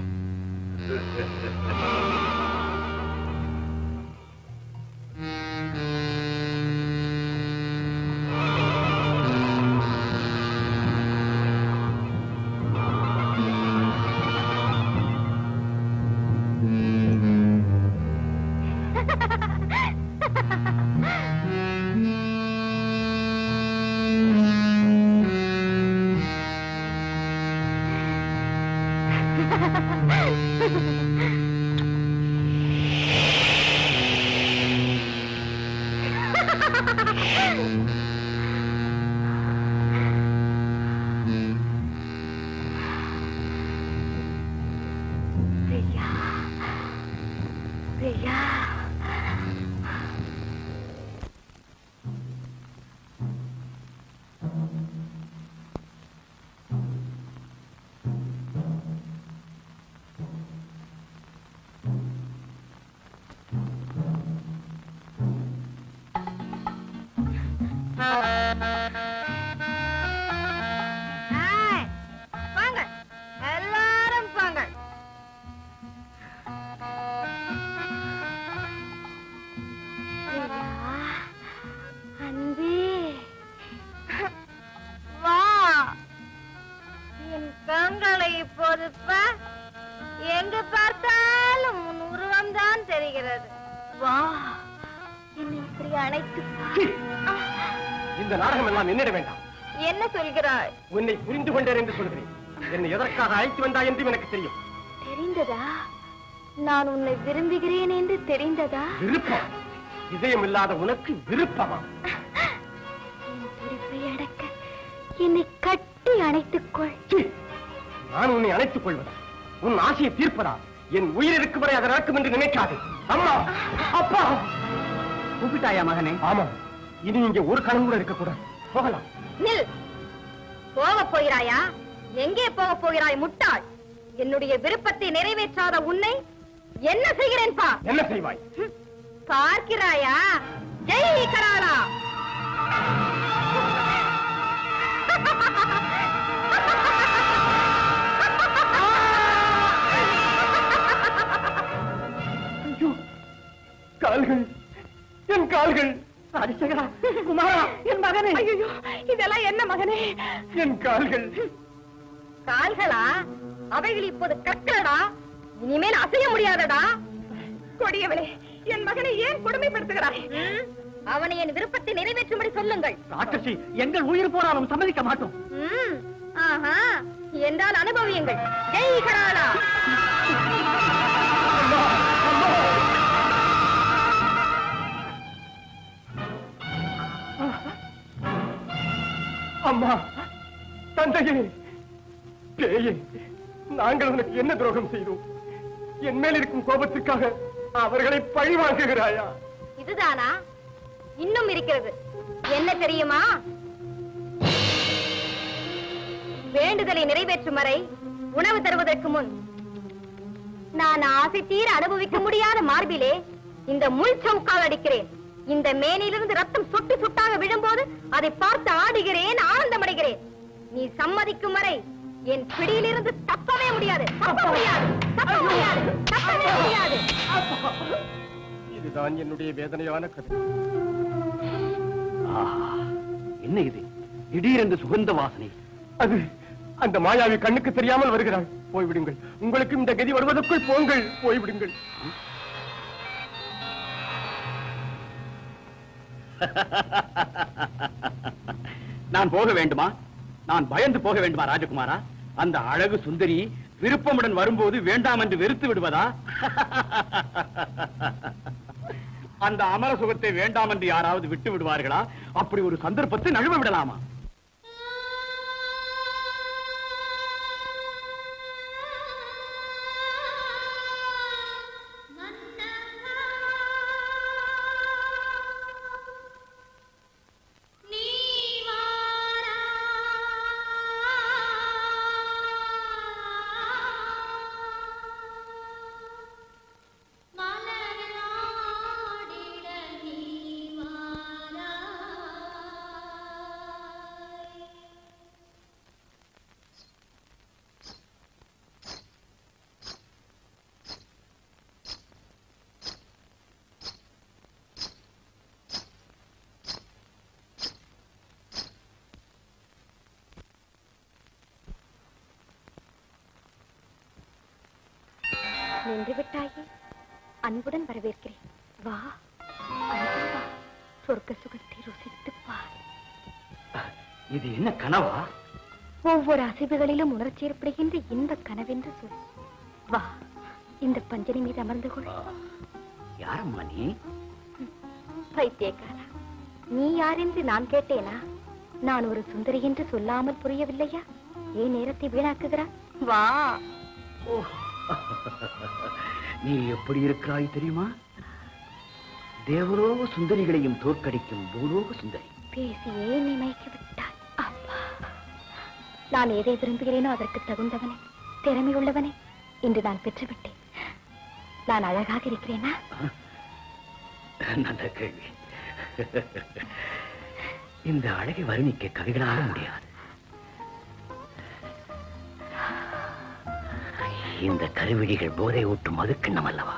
எங்கு பார்த்தாலும் உன் உருவம் தான் தெரிகிறது. வா, என்னை இப்படி அழைத்து இந்த நாடகம் எல்லாம் என்னிட வேண்டாம். என்ன சொல்கிறாய்? உன்னை புரிந்து கொண்டேன் என்று சொல்கிறேன். என்னை எதற்காக அழைத்து வந்தாய் என்று எனக்கு தெரியும். தெரிந்ததா? நான் உன்னை விரும்புகிறேன் என்று தெரிந்ததா? விருப்பம்? இதயம் இல்லாத உனக்கு விருப்பமா? என் துடிப்பை அடக்க என்னை கட்டி அணைத்துக் கொள். நான் உன்னை அணைத்துக் கொள்வதா? உன் ஆசையை தீர்ப்பதா? என் உயிர் இருக்கும் வரை அதை நடக்கும் என்று நினைக்காது. அம்மா, அப்பா, கூப்பிட்டாயா மகனே? ஆமா. இனி இங்கே ஒரு கணம் கூட இருக்கக்கூடாது. போகலாம். நில். போக போகிறாயா? எங்கே போக போகிறாய் முட்டாள்? என்னுடைய விருப்பத்தை நிறைவேற்றாத உன்னை என்ன செய்கிறேன் பா. என்ன செய்வாய்? பார்க்கிறாயா? ஜெய் கராளா. கால்கள், என் கால்கள். ராஜசேகரா, குமாரா, என் மகனே. ஐயோ, இதெல்லாம் என்ன மகனே? என் கால்கள். கால்களா? அவைகள் இப்போது கற்களடா. இனிமேல் அசைய முடியாதடா. கொடியவளே, என் மகனை ஏன் கொடுமைப்படுத்துகிறாய்? அவனை என் விருப்பத்தை நிறைவேற்றும்படி சொல்லுங்கள். ராட்சசி, எங்கள் உயிர் போனாலும் சம்மதிக்க மாட்டோம். ஆஹா, என்றால் அனுபவியுங்கள். ஜெய் கராளா. அம்மா, தந்தையே, பேயே, நாங்கள் உனக்கு என்ன துரோகம் செய்தோம்? என் மேல் இருக்கும் கோபத்துக்காக அவர்களை பழி வாங்குகிறாயா? இதுதானா? இன்னும் இருக்கிறது. என்ன தெரியுமா? வேண்டுதலை நிறைவேற்றும் வரை உணவு தருவதற்கு முன் நான் ஆசை தீர அனுபவிக்க முடியாத மார்பிலே இந்த முள் சவுக்கால் அடிக்கிறேன். இந்த மேனிலிருந்து ரத்தம் சொட்டு சொட்டாக விழும்போது அதை பார்த்து ஆடுகிறேன், ஆனந்தமடைகிறேன். நீ சம்மதிக்கும் வரை என் பிடியிலிருந்து தப்பவே முடியாது. இதுதான் என்னுடைய வேதனையான கதை. என்ன இது? திடீரென்று சுகந்த வாசனை. அது அந்த மாயாவி கண்ணுக்கு தெரியாமல் வருகிறாள். போய்விடுங்கள். உங்களுக்கு இந்த கதி வருவதற்குள் போங்கள். போய்விடுங்கள். நான் போக வேண்டுமா? நான் பயந்து போக வேண்டுமா ராஜகுமாரா? அந்த அழகு சுந்தரி விருப்பமுடன் வரும்போது வேண்டாம் என்று வெறுத்து விடுவதா? அந்த அமர சுகத்தை வேண்டாம் என்று யாராவது விட்டு விடுவார்களா? அப்படி ஒரு சந்தர்ப்பத்தை நழுவ விடலாமா? மலராடிட நீ நின்று விட்டாயே, அன்புடன் வரவேற்கிறேன். வா, அருகில் வா, சொர்க்க சுகத்தை ருசித்துப் பார். இது என்ன கனவா? ஒவ்வொரு அசைவுகளிலும் உணர்ச்சி ஏற்படுகின்ற இன்ப கனவென்று சொல். வா, இந்த பஞ்சனை மீது அமர்ந்து கொள். யாரம்மா நீ? பைத்தியக்காரா, நீ யாரென்று நான் கேட்டேனா? நான் ஒரு சுந்தரி என்று சொல்லாமல் புரியவில்லையா? ஏன் நேரத்தை வீணாக்குகிறாய்? வா. நீ எப்படி இருக்கிறாய் தெரியுமா? தேவலோக சுந்தரிகளையும் தோற்கடிக்கும் பூலோக சுந்தரி. பேசியே நீ மயக்கி விட்டாய். அப்பா, நான் எதை விரும்புகிறேனோ அதற்கு தகுந்தவனே, திறமை உள்ளவனே இன்று நான் பெற்றுவிட்டேன். நான் அழகாக இருக்கிறேனா? நல்ல கேள்வி. இந்த அழகை வர்ணிக்க கவிகளால முடியாது. இந்த கருவிழிகள் போதை ஊட்டும் மதுக்கிண்ணம் அல்லவா?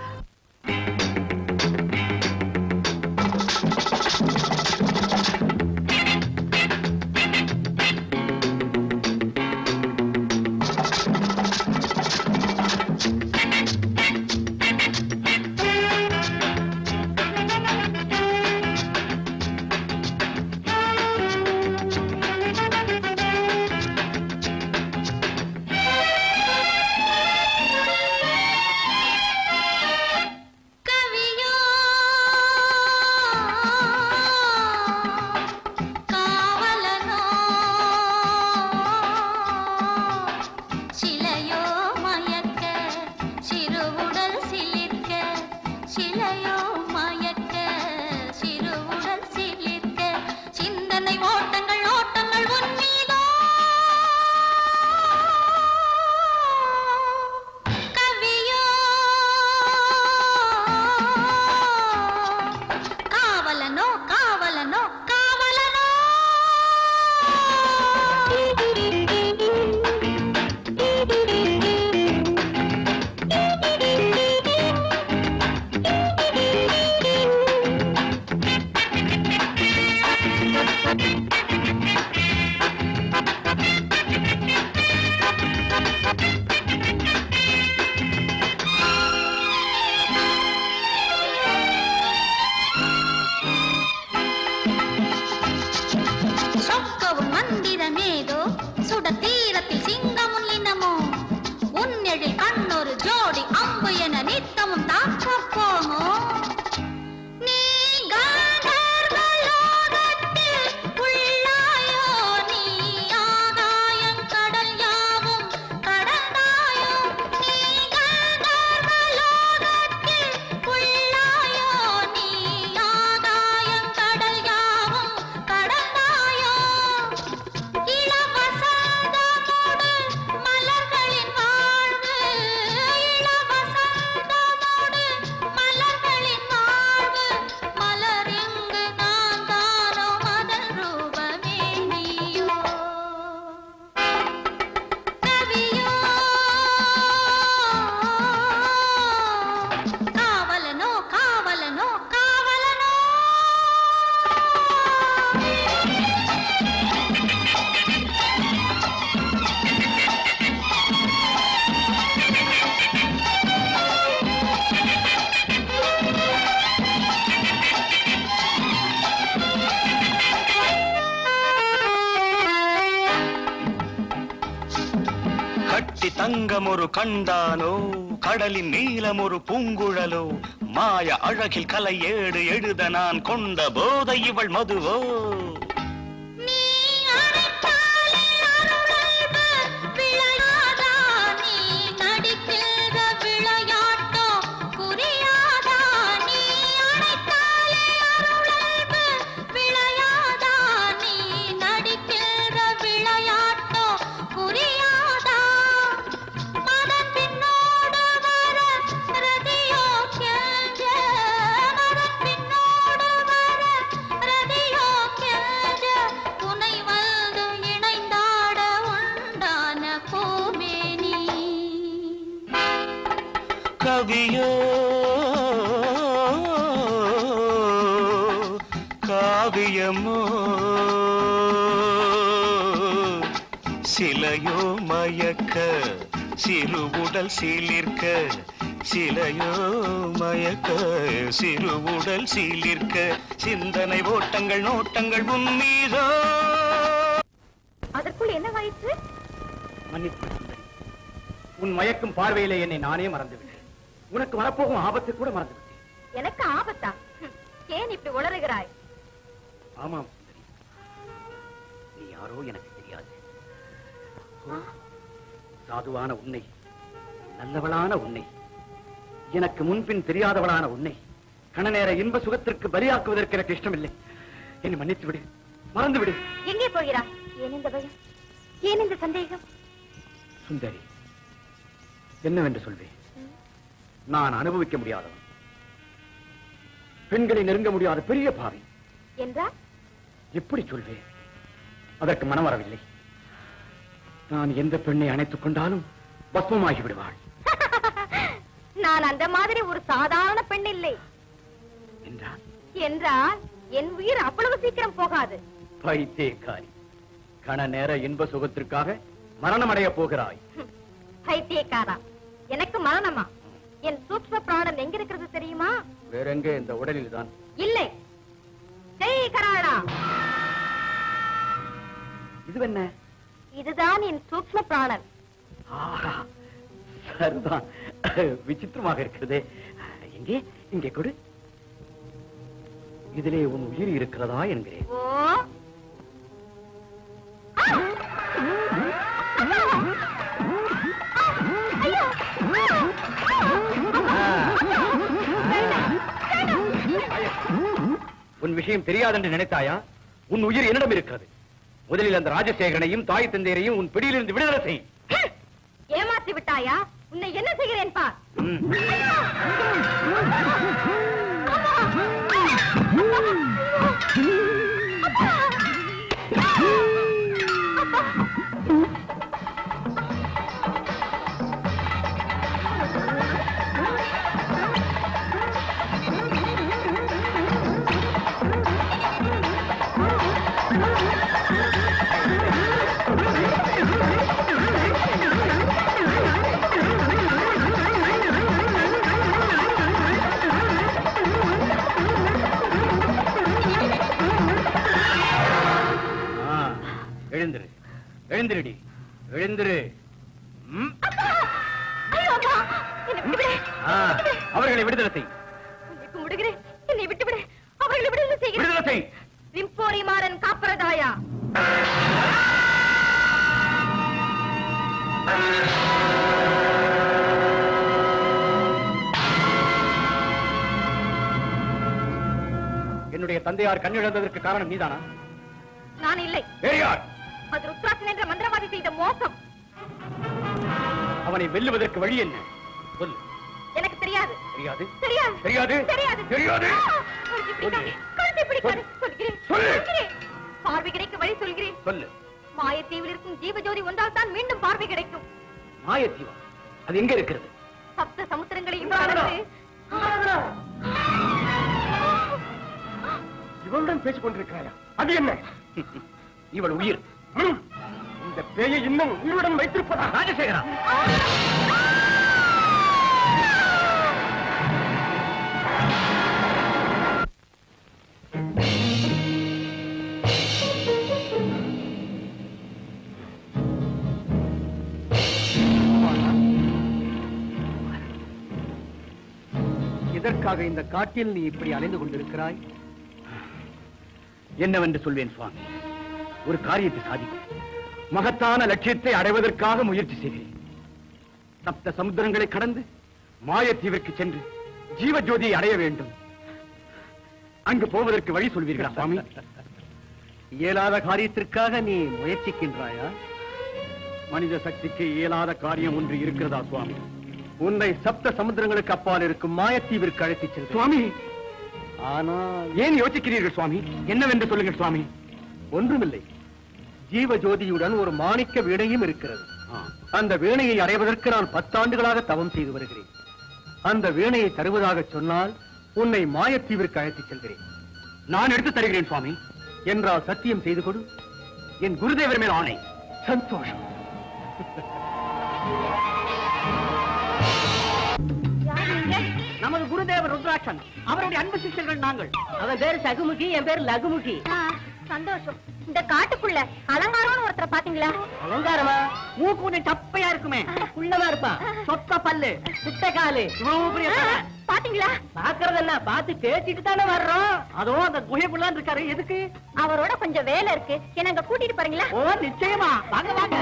தங்கம் ஒரு கண்டானோ, கடலின் நீலம் ஒரு பூங்குழலோ, மாய அழகில் கலை ஏடு எழுத நான் கொண்ட போதை இவள் மதுவோ. கவியோ காவியமோ சிலையோ மயக்க சிறு உடல் சீலிர்க்க சிலையோ மயக்க சிறு உடல் சீலிர்க்க சிந்தனை ஓட்டங்கள் நோட்டங்கள் உன்மீதோ. அதற்குள் என்ன வாயிற்று? மன்னிப்பு சுந்தரி, உன் மயக்கும் பார்வையிலே என்னை நானே மறந்துவிட்டேன். உனக்கு வரப்போகும் ஆபத்தை கூட மறந்துவிட்டேன். எனக்கு ஆபத்தா? ஏன் இப்படி உளறுகிறாய்? ஆமாம் சுந்தரி, நீ யாரோ எனக்கு தெரியாது. சாதுவான உன்னை, நல்லவளான உன்னை, எனக்கு முன்பின் தெரியாதவளான உன்னை கணநேர இன்ப சுகத்திற்கு பலியாக்குவதற்கு எனக்கு இஷ்டமில்லை. என்னை மன்னித்து விடு, மறந்து விடு. எங்கே போகிறாய்? ஏன் இந்த பயம்? ஏன் இந்த சந்தேகம்? சுந்தரி, என்னவென்று சொல்வேன்? நான் அனுபவிக்க முடியாதவன், பெண்களை நெருங்க முடியாத பெரிய பாவி என்றால் எப்படி சொல்வேன்? அதற்கு மனம் வரவில்லை. நான் எந்த பெண்ணை அணைத்துக் கொண்டாலும் பஸ்மமாகி விடுவாள். நான் அந்த மாதிரி ஒரு சாதாரண பெண் இல்லை. என்றால் என் உயிர் அவ்வளவு சீக்கிரம் போகாது. பைத்தியக்காரி, கண நேர இன்ப சுகத்திற்காக மரணம் அடைய போகிறாய். பைத்தியக்காரா, எனக்கு மரணமா? என் சூக்ஷ்ம பிராணன் எங்க இருக்கிறது தெரியுமா? வேற எங்க? இந்த உடலில் தான். இல்லை. ஜெய் கராளா. இதுவென்ன? இதுதான் என் சூக்ஷ்ம பிராணன். சரிதான், விசித்திரமாக இருக்கிறதே. எங்கே? இங்கே கொடு. இதிலே உன் உயிர் இருக்கிறதா என்கிறேன். ஓ, உன் விஷயம் தெரியாதென்று நினைத்தாயா? உன் உயிர் என்னிடம் இருக்கிறது. முதலில் அந்த ராஜசேகரனையும் தாய் தந்தையரையும் உன் பிடியிலிருந்து விடுதலை செய். ஏமாற்றி விட்டாயா? உன்னை என்ன செய்கிறேன் பார். எழுந்திரு, எழுந்திருடி, எழுந்திரு. அவர்களை விடுதலை செய். என்னை விட்டுவிடு. அவர்களை விடுதலை செய்கிறேன். விடுதலை செய். விம்போரி மாறன் காப்பரதாயா. என்னுடைய தந்தையார் கண்ணிழந்ததற்கு காரணம் நீதானா? நான் இல்லை. வேறு யார்? அது ருத்ராட்சன் என்ற மந்திரவாதி செய்த மோசம். அவனை வெல்லுவதற்கு வழி என்ன? சொல். எனக்கு தெரியாது. தெரியாது? தெரியாது. தெரியாது? தெரியாது. தெரியாது? கழுத்தை பிடிக்காது. சொல்கிறேன். சொல்கிறேன். பார்வை கிடைக்க வழி சொல்கிறேன். சொல்லு. மாயத்தீவில் இருக்கும் ஜீவஜோதி ஒன்றால் தான் மீண்டும் பார்வை கிடைக்கும். மாயத்தீவா? அது எங்க இருக்கிறது? சப்த சமுத்திரங்களையும் கடந்து இவளுடன் பேசிக் கொண்டிருக்கிறாயா? அது என்ன? இவள் உயிர். இந்த பேயை இன்னும் உயிருடன் வைத்திருப்பதா? ராஜசேகரா, எதற்காக இந்த காட்டில் நீ இப்படி அலைந்து கொண்டிருக்கிறாய்? என்னவென்று சொல்வேன் சுவாமி? ஒரு காரியத்தை சாதிக்க மகத்தான லட்சியத்தை அடைவதற்காக முயற்சி செய்கிறேன். சப்த சமுத்திரங்களை கடந்து மாயத்தீவிற்கு சென்று ஜீவஜோதியை அடைய வேண்டும். அங்கு போவதற்கு வழி சொல்வீர்களா சுவாமி? இயலாத காரியத்திற்காக நீ முயற்சிக்கின்றாயா? மனித சக்திக்கு இயலாத காரியம் ஒன்று இருக்கிறதா சுவாமி? உன்னை சப்த சமுத்திரங்களுக்கு அப்பால் இருக்கும் மாயத்தீவிற்கு அழைத்துச் செல்கிறேன். சுவாமி, ஆனால் ஏன் யோசிக்கிறீர்கள் சுவாமி? என்னவென்று சொல்லுங்கள் சுவாமி. ஒன்றுமில்லை. ஜீவஜோதியுடன் ஒரு மாணிக்க வீணையும் இருக்கிறது. அந்த வீணையை அடைவதற்கு நான் 10 ஆண்டுகளாக தவம் செய்து வருகிறேன். அந்த வீணையை தருவதாக சொன்னால் உன்னை மாயத்தீவிற்கு அழைத்துச் செல்கிறேன். நான் எடுத்து தருகிறேன் சுவாமி. என்றால் சத்தியம் செய்து கொடு. என் குருதேவர் மேல் ஆணை. சந்தோஷம். சுதர்சன், அவருடைய அன்பு சிஷ்யர்கள் நாங்கள். அவன் பேரு சகுமுகி, என் பேரு லகுமுகி. சந்தோஷம். இந்த காட்டுக்குள்ள அலங்காரம்னு ஒருத்தரை பாத்தீங்களா? அலங்காரமா? மூக்கு கொஞ்சம் சப்பையா இருக்குமே, குள்ளமா இருப்பான், சொத்த பல்லு, குட்டை காலு, பாத்தீங்களா? பாக்குறது என்ன, பார்த்து பேசிட்டு தானே வர்றோம். அதோ அந்த குகைக்குள்ள இருக்காரு. எதுக்கு? அவரோட கொஞ்சம் வேலை இருக்கு, என்ன அங்க கூட்டிட்டு போறீங்களா? ஓ நிச்சயமா, வாங்க வாங்க.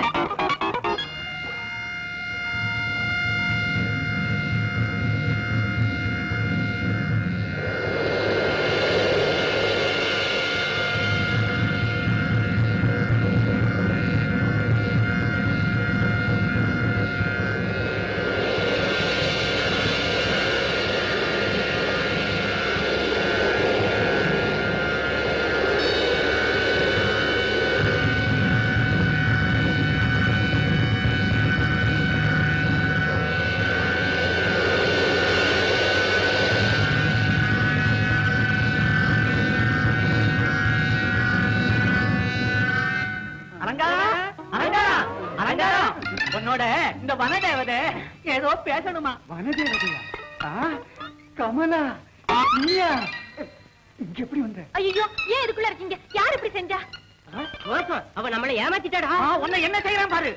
உன்னோட இந்த வனதேவதை ஏதோ பேசணுமா? வனதேவதையா? கமலா, நீயா இங்க எப்படி வந்த? ஐயோ, ஏன் இதுக்குள்ள இருக்கீங்க? யார் இப்படி செஞ்சா? அவ நம்மளை ஏமாத்திட்டாடா. உன்னை என்ன செய்யறான் பாரு.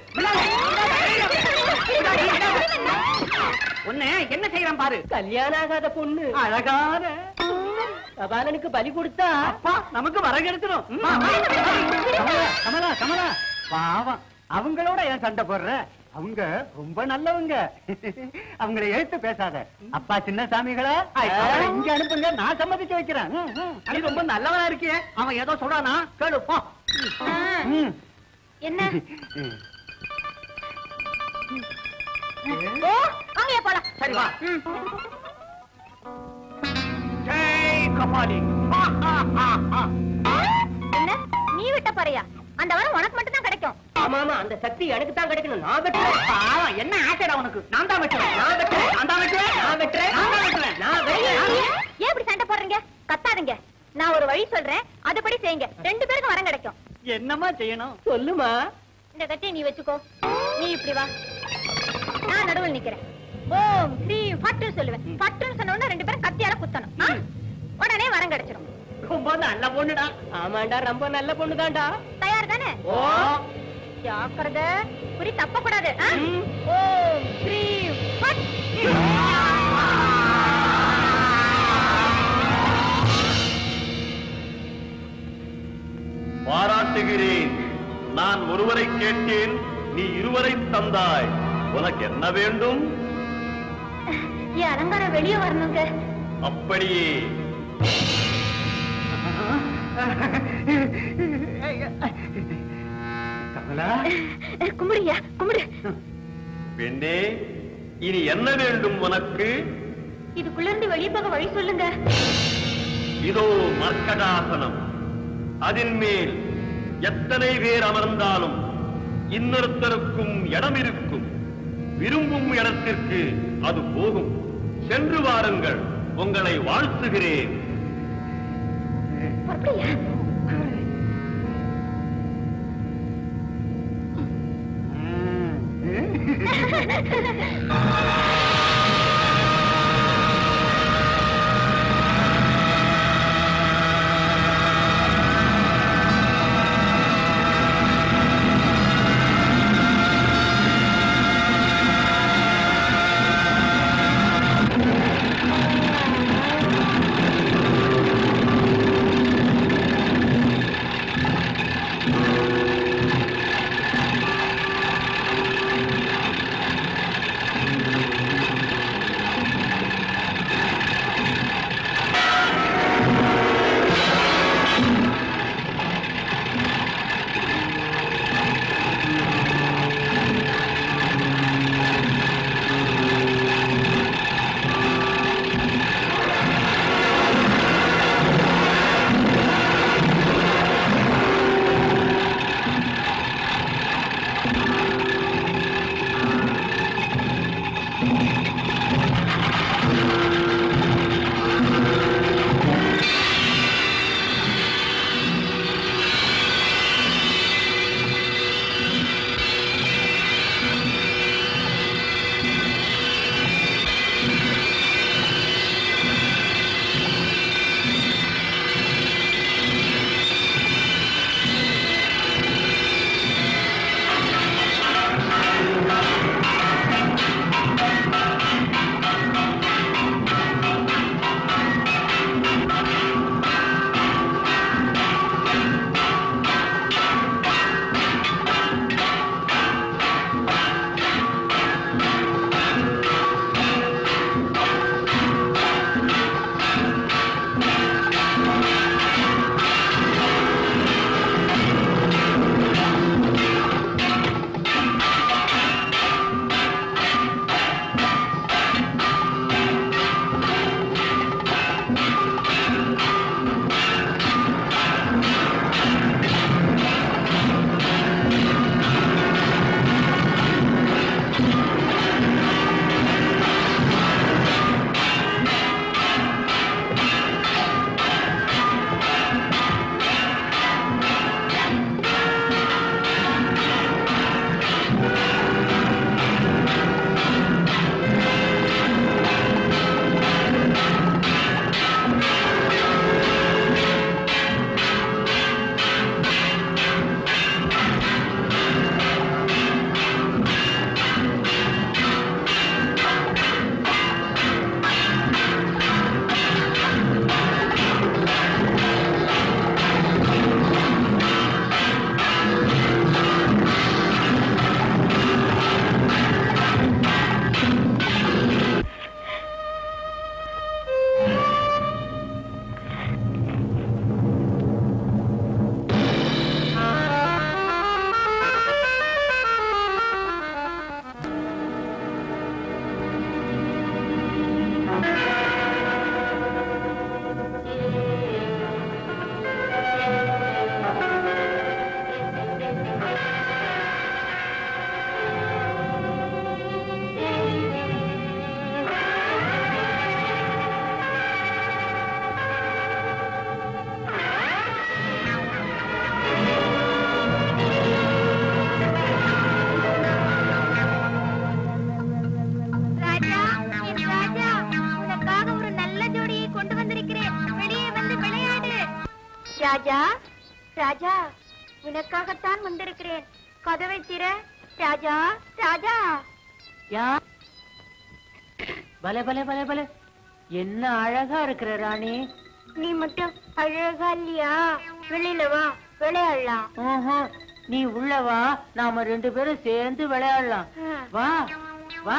உன்னை என்ன செய்யறான் பாரு. கல்யாணம் ஆகாத பொண்ணு, அழகான கபாலனுக்கு பலி கொடுத்தா அப்பா நமக்கு வரம் கிடைச்சிடும். கமலா கமலா, பாவம், அவங்களோட ஏன் சண்டை போடுற? அவங்க ரொம்ப நல்லவங்க. அவங்களை எழுத்து பேசாத. அப்பா சின்ன சாமிகளா, இங்க அனுப்புங்க, நான் சம்மதிச்சு வைக்கிறேன். நீ ரொம்ப நல்லவனா இருக்கியே. அவன் ஏதோ சொல்றானா கேளு போ. என்ன? ஓ, அங்கே போலாம். சரி வா. ஜெய் கபாலி. என்ன, நீ விட்ட பாறையா? அந்த வரம் உனக்கு மட்டும் தான் கிடைக்கும். ஆமா ஆமா, அந்த சக்தி எனக்கு தான் கிடைக்கணும். நான் வெட்டுறேன். பாவம், என்ன ஆசைடா உனக்கு? நான் தான் வெட்டுறேன். நான் வெட்டுறேன். நான் தான் வெட்டுறேன். நான் வெட்டுறேன். நான் தான் வெட்டுறேன். நான் ஏன் இப்படி சண்டை போடுறீங்க? கத்தாதீங்க. நான் ஒரு வழி சொல்றேன், அதுபடி செய்யுங்க. 2 பேருக்கும் வரம் கிடைக்கும். என்னமா செய்யணும் சொல்லுமா? இந்த கட்டியை நீ வச்சுக்கோ. நீ இப்படி வா, நான் நடுவில் நிக்கிறேன். ஓம் ஸ்ரீ பட்டு சொல்லுவேன். பட்டுன்னு சொன்ன உடனே 2 பேரும் கத்தியால குத்தணும். உடனே வரம் கிடைச்சிடும். ரொம்ப நல்ல பொண்ணுடா. ஆமாண்டா, ரொம்ப நல்ல பொண்ணுதான்டா. தயார் தானே? ஓ, ஜாக்கிரதை, குறி தப்ப கூடாது. ஓம் ஸ்ரீ பட். பாராட்டுகிறேன். நான் ஒருவரை கேட்டேன், நீ 2 தந்தாய். உனக்கு என்ன வேண்டும்? என் அலங்காரம் வெளியே வரணுங்க. அப்படியே. கமலா, கும்பிடுயா, கும்பிடு. பெண்ணே, இனி என்ன வேண்டும் உனக்கு? இதுக்குள்ள இருந்து வெளியே போக வழி சொல்லுங்க. இதோ மர்க்கடாசனம். அதன் மேல் எத்தனை பேர் அமர்ந்தாலும் இன்னொருத்தருக்கும் இடம் இருக்கும். விரும்பும் இடத்திற்கு அது போகும். சென்று வாருங்கள், உங்களை வாழ்த்துகிறேன். அப்படியா? ராஜா ராஜா, உனக்காகத்தான் வந்திருக்கிறேன். கதவை திற ராஜா. ராஜா யா பல பல பல பல, என்ன அழகா இருக்கிற ராணி. நீ மட்டும் அழகா இல்லையா? வெளியில வா, விளையாடலாம். நீ உள்ளவா, நாம 2 பேரும் சேர்ந்து விளையாடலாம். வா வா.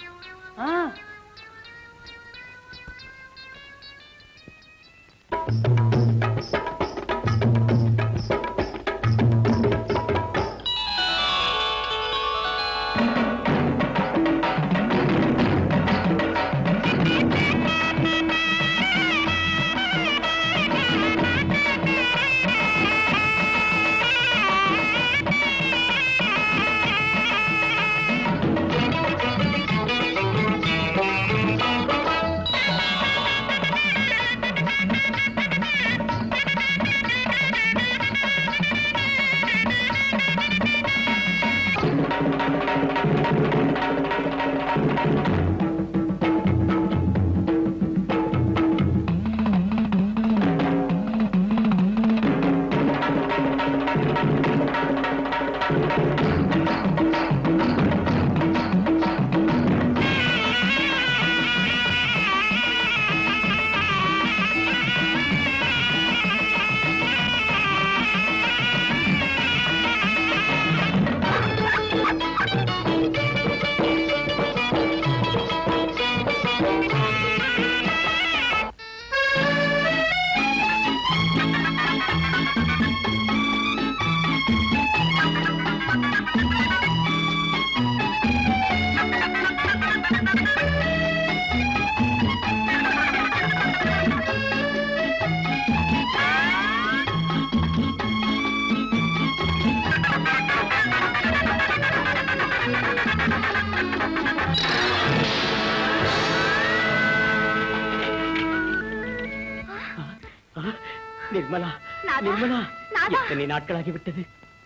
நிர்மலா, நிர்மலா, எத்தனை நாட்களாகிவிட்டது.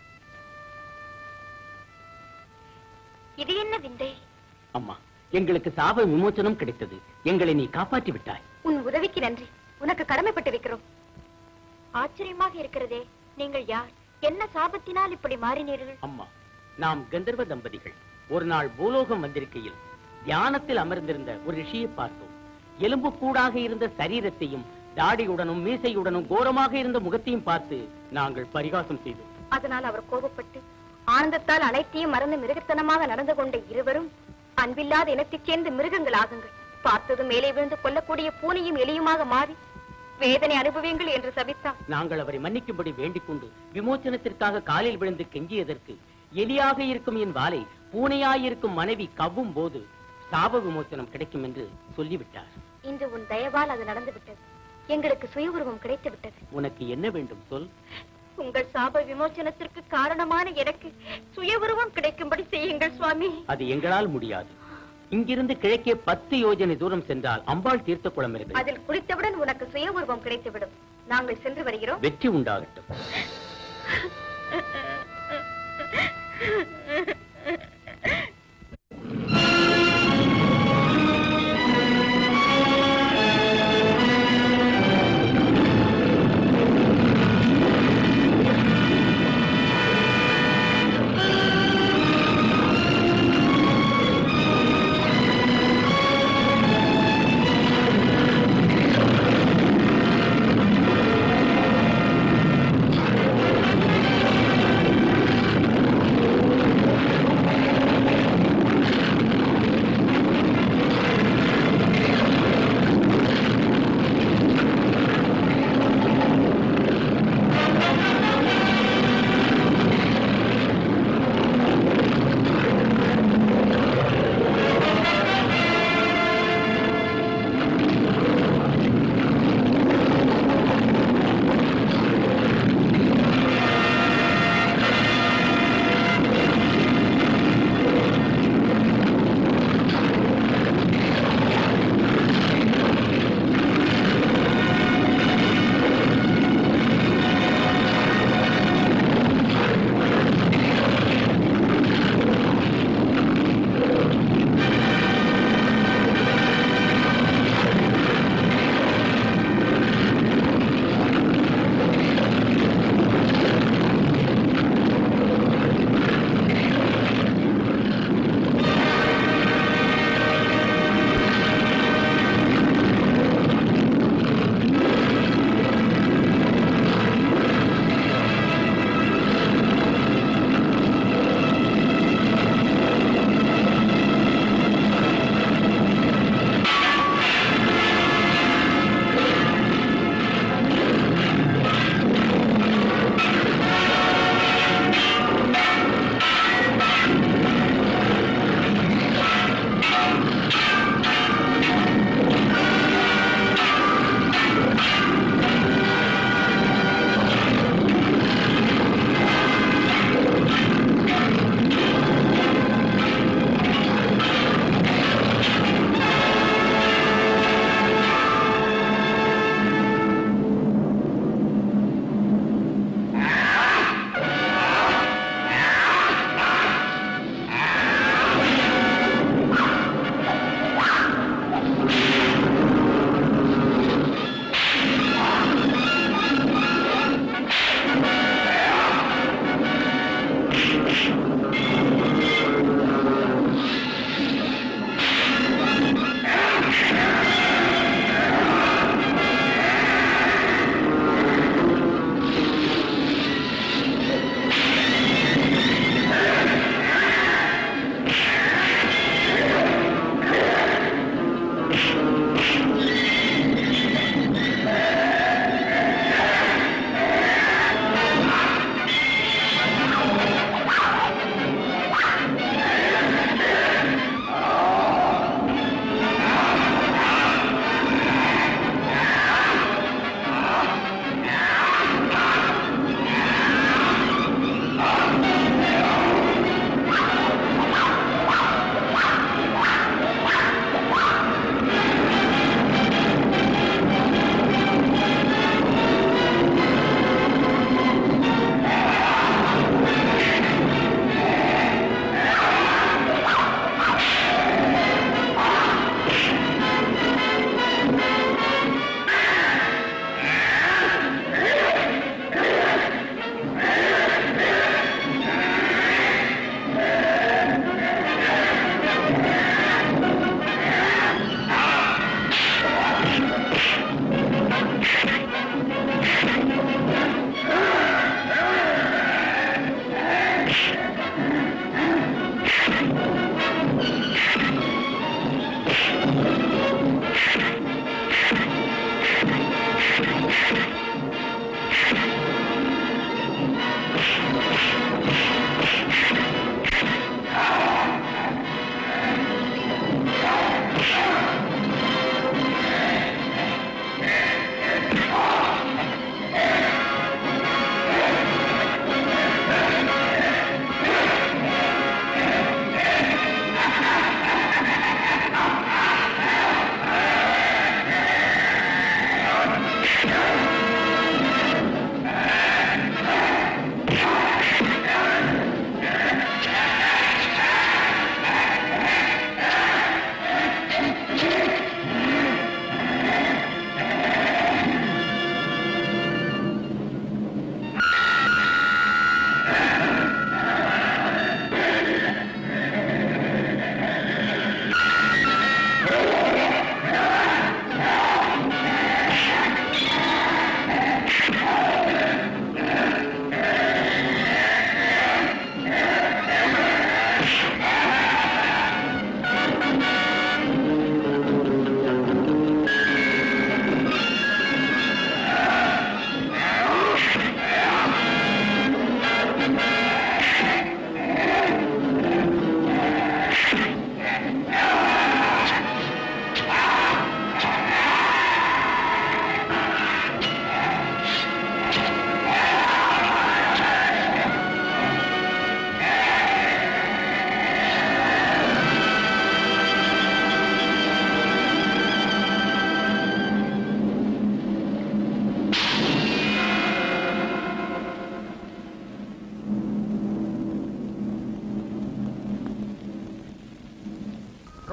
இது என்ன விந்தை? அம்மா, எங்களுக்கு சாப விமோசனம் கிடைத்தது. எங்களை நீ காப்பாற்றி விட்டாய். உன் உதவிக்கு நன்றி. உனக்கு கடமைப்பட்டிருக்கிறோம். ஆச்சரியமாக இருக்கிறதே. நீங்கள் யார்? என்ன சாபத்தினால் இப்படி மாறினீர்கள்? அம்மா, நாம் கந்தர்வ தம்பதிகள். ஒரு நாள் பூலோகம் வந்திருக்கையில் தியானத்தில் அமர்ந்திருந்த ஒரு ரிஷியை பார்த்தோம். எலும்பு கூடாக இருந்த சரீரத்தையும் தாடியுடனும் மீசையுடனும் கோரமாக இருந்த முகத்தையும் பார்த்து நாங்கள் பரிகாசம் செய்தோம். அதனால் அவர் கோபப்பட்டு ஆனந்தத்தால் அனைத்தையும் மறந்து மிருகத்தனமாக நடந்து கொண்ட இருவரும் அன்பில்லாத இனத்தைச் சேர்ந்து மிருகங்கள் ஆகுங்கள். பார்த்ததும் மேலே விழுந்து கொல்லக்கூடிய பூனையும் எலியுமாக மாறி வேதனை அனுபவியுங்கள் என்று சபித்தார். நாங்கள் அவரை மன்னிக்கும்படி வேண்டிக் கொண்டு விமோச்சனத்திற்காக காலில் விழுந்து கெஞ்சியதற்கு எலியாக இருக்கும் என் வாளை பூனையாயிருக்கும் மனைவி கவ்வும் போது சாப விமோச்சனம் கிடைக்கும் என்று சொல்லிவிட்டார். இன்று உன் தயவால் அது நடந்து விட்டது. எங்களுக்கு சுய உருவம் கிடைத்து விட்டது. உனக்கு என்ன வேண்டும் சொல். உங்கள் சாப விமோச்சனத்திற்கு காரணமான எனக்கு சுய உருவம் கிடைக்கும்படி செய்யுங்கள் சுவாமி. அது எங்களால் முடியாது. இங்கிருந்து கிழக்கே 10 யோஜனை தூரம் சென்றால் அம்பாள் தீர்த்த குளம் இருக்கிறது. அதில் குளித்தவுடன் உனக்கு சுய உருவம் கிடைத்துவிடும். நாங்கள் சென்று வருகிறோம். வெற்றி உண்டாகட்டும்.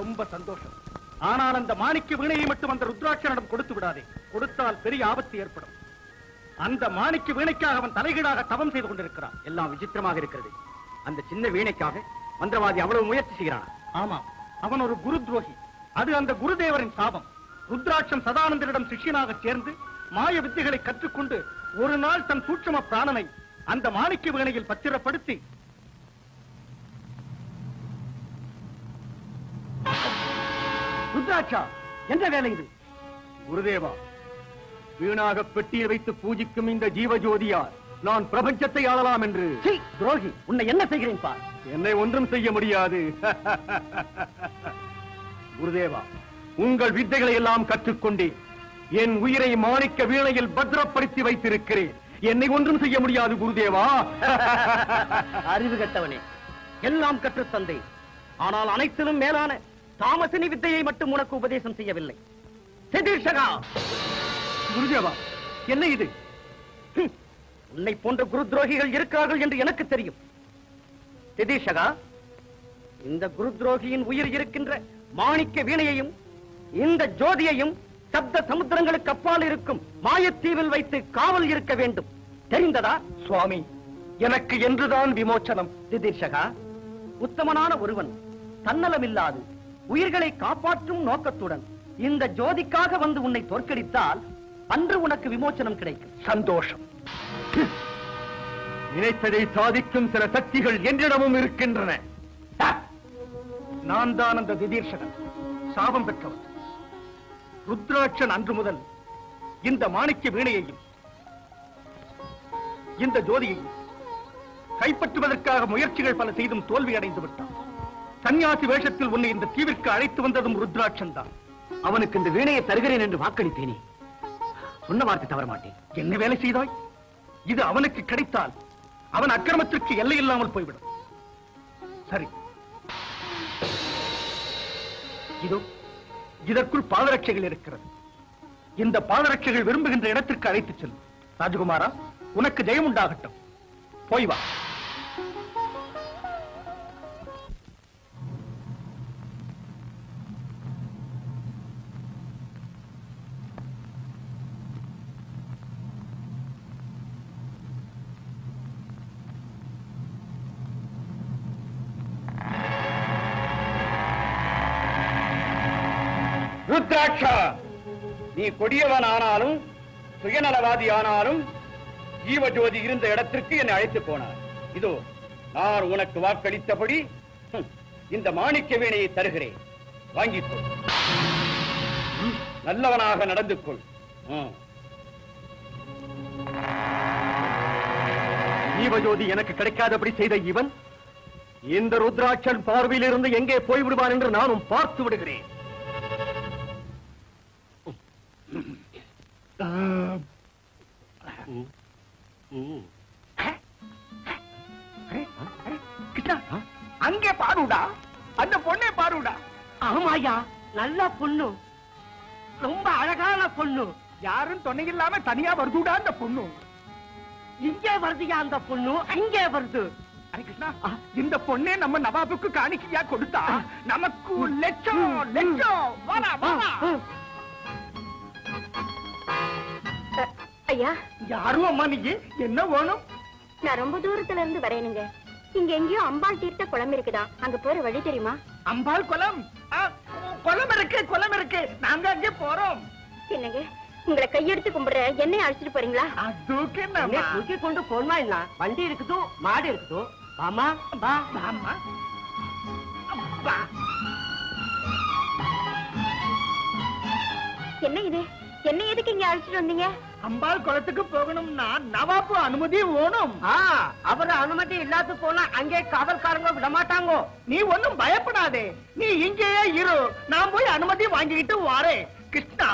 ரொம்ப சந்தோஷம். ஆனால் அந்த மாணிக்க வீணையை மட்டும் அந்த ருத்ராட்சனிடம் கொடுத்து விடாதே. கொடுத்தால் பெரிய ஆபத்து ஏற்படும். அந்த மாணிக்க வீணைக்காக அவன் தலைகீழாக தவம் செய்து கொண்டிருக்கிறான். எல்லாம் விசித்திரமாக இருக்கிறது. அந்த சின்ன வீணைக்காக மந்திரவாதி அவ்வளவு முயற்சி செய்கிறான். ஆமாம், அவன் ஒரு குரு துரோகி. அது அந்த குருதேவரின் சாபம். ருத்ராட்சம் சதானந்தரிடம் சிஷ்யனாக சேர்ந்து மாய வித்தைகளை கற்றுக்கொண்டு ஒரு நாள் தன் சூட்சும பிராணனை அந்த மாணிக்க வீணையில் பத்திரப்படுத்தி ருத்ராட்சா, என்ன வேலை இது? குருதேவா, வீணாக பெட்டியில் வைத்து பூஜிக்கும் இந்த ஜீவஜோதியார் நான் பிரபஞ்சத்தை ஆளலாம் என்று. துரோகி, உன்னை என்ன செய்கிறேன் பார். என்னை ஒன்றும் செய்ய முடியாது. குருதேவா, உங்கள் வித்தைகளை எல்லாம் கற்றுக்கொண்டே என் உயிரை மாணிக்க வீணையில் பத்திரப்படுத்தி வைத்திருக்கிறேன். என்னை ஒன்றும் செய்ய முடியாது குருதேவா. அறிவு கட்டவனே, எல்லாம் கற்றுத் தந்தேன். ஆனால் அனைத்திலும் மேலான தாமசினி வித்தையை மட்டும் உனக்கு உபதேசம் செய்யவில்லை. சிதீர்ஷகா! குருதேவா, என்ன இது? உன்னை போன்ற குரு துரோகிகள் இருக்கிறார்கள் என்று எனக்கு தெரியும். சிதீர்ஷகா, இந்த குரு துரோகியின் உயிர் இருக்கின்ற மாணிக்க வீணையையும் இந்த ஜோதியையும் சப்த சமுத்திரங்களுக்கு அப்பால் இருக்கும் மாயத்தீவில் வைத்து காவல் இருக்க வேண்டும். தெரிந்ததா? சுவாமி, எனக்கு என்றுதான் விமோச்சனம். சிதீர்ஷகா, உத்தமனான ஒருவன் தன்னலமில்லாது உயிர்களை காப்பாற்றும் நோக்கத்துடன் இந்த ஜோதிக்காக வந்து உன்னை தோற்கடித்தால் அன்று உனக்கு விமோச்சனம் கிடைக்கும். சந்தோஷம். நினைத்ததை சாதிக்கும் சில சக்திகள் என்னிடமும் இருக்கின்றன. நான் தான் அந்த திதீர்ஷகன், சாபம் பெற்றவன். ருத்ராட்சன் அன்று முதல் இந்த மாணிக்க வீணையையும் இந்த ஜோதியையும் கைப்பற்றுவதற்காக முயற்சிகள் பல செய்தும் தோல்வி அடைந்து விட்டான். சன்னியாசி வேஷத்தில் உன்னை இந்த தீவிற்கு அழைத்து வந்ததும் ருத்ராட்சன் தான். அவனுக்கு இந்த வீணையை தருகிறேன் என்று வாக்களித்தேனே, சொன்ன வார்த்தை தவற மாட்டேன். என்ன வேலை செய்தாய்? இது அவனுக்கு கிடைத்தால் அவன் அக்கிரமத்திற்கு எல்லை இல்லாமல் போய்விடும். சரி, இதோ இதற்குள் பாதரட்சைகள் இருக்கிறது. இந்த பாதரட்சைகள் விரும்புகின்ற இடத்திற்கு அழைத்துச் செல்லும். ராஜகுமாரா, உனக்கு ஜெயம் உண்டாகட்டும். போய் வா. ருத்ராட்சா, நீ கொடியவன் ஆனாலும் சுயநலவாதி ஆனாலும் ஜீவஜோதி இருந்த இடத்திற்கு என்னை அழைத்து போனார். இதோ நான் உனக்கு வாக்களித்தபடி இந்த மாணிக்க வீணையை தருகிறேன். வாங்கிக்கொள். நல்லவனாக நடந்து கொள். ஜீவஜோதி எனக்கு கிடைக்காதபடி செய்த இவன் இந்த ருத்ராட்சன் பார்வையில் இருந்து எங்கே போய்விடுவான் என்று நானும் பார்த்து விடுகிறேன். அங்கே பாருடா, அந்த பொண்ணை பாருடா. ஆமாயா, நல்ல பொண்ணு, ரொம்ப அழகான பொண்ணு. யாரும் துணை இல்லாம தனியா வருதுடா அந்த பொண்ணு. இங்கே வருதுயா அந்த பொண்ணு, அங்கே வருது. கிருஷ்ணா, இந்த பொண்ணே நம்ம நவாபுக்கு காணிக்கையா கொடுத்தா நமக்கு லட்சம் லட்சம். வாடா வாடா. ஐயா, யாரும் அம்மா, நீங்க என்ன வேணும்? நான் ரொம்ப தூரத்துல இருந்து வரேனுங்க. இங்க எங்கேயோ அம்பாள் தீர்த்த குளம் இருக்குதா, அங்க போற வழி தெரியுமா? அம்பாள் குளம்? குளம் இருக்கு, குளம் இருக்கு, நாங்க அங்கே போறோம். என்னங்க, உங்களை கையெடுத்து கும்பிடுற என்னை அழைச்சிட்டு போறீங்களா? அதுக்கு நம்ம தூக்கி கொண்டு போனா என்ன, வண்டி இருக்குதோ மாடு இருக்குதோ. ஆமா பா ஆமா. என்ன இது, என்ன எதுக்கு இங்க அழைச்சிட்டு வந்தீங்க? அம்பாள் குளத்துக்கு போகணும்னா நவாப்பு அனுமதி வேணும். அவர் அனுமதி இல்லாத போனா அங்கே காவல்காரங்க விட மாட்டாங்க. நீ ஒன்னும் பயப்படாதே, நீ இங்கேயே இரு, நான் போய் அனுமதி வாங்கிக்கிட்டு வாரேன். கிருஷ்ணா,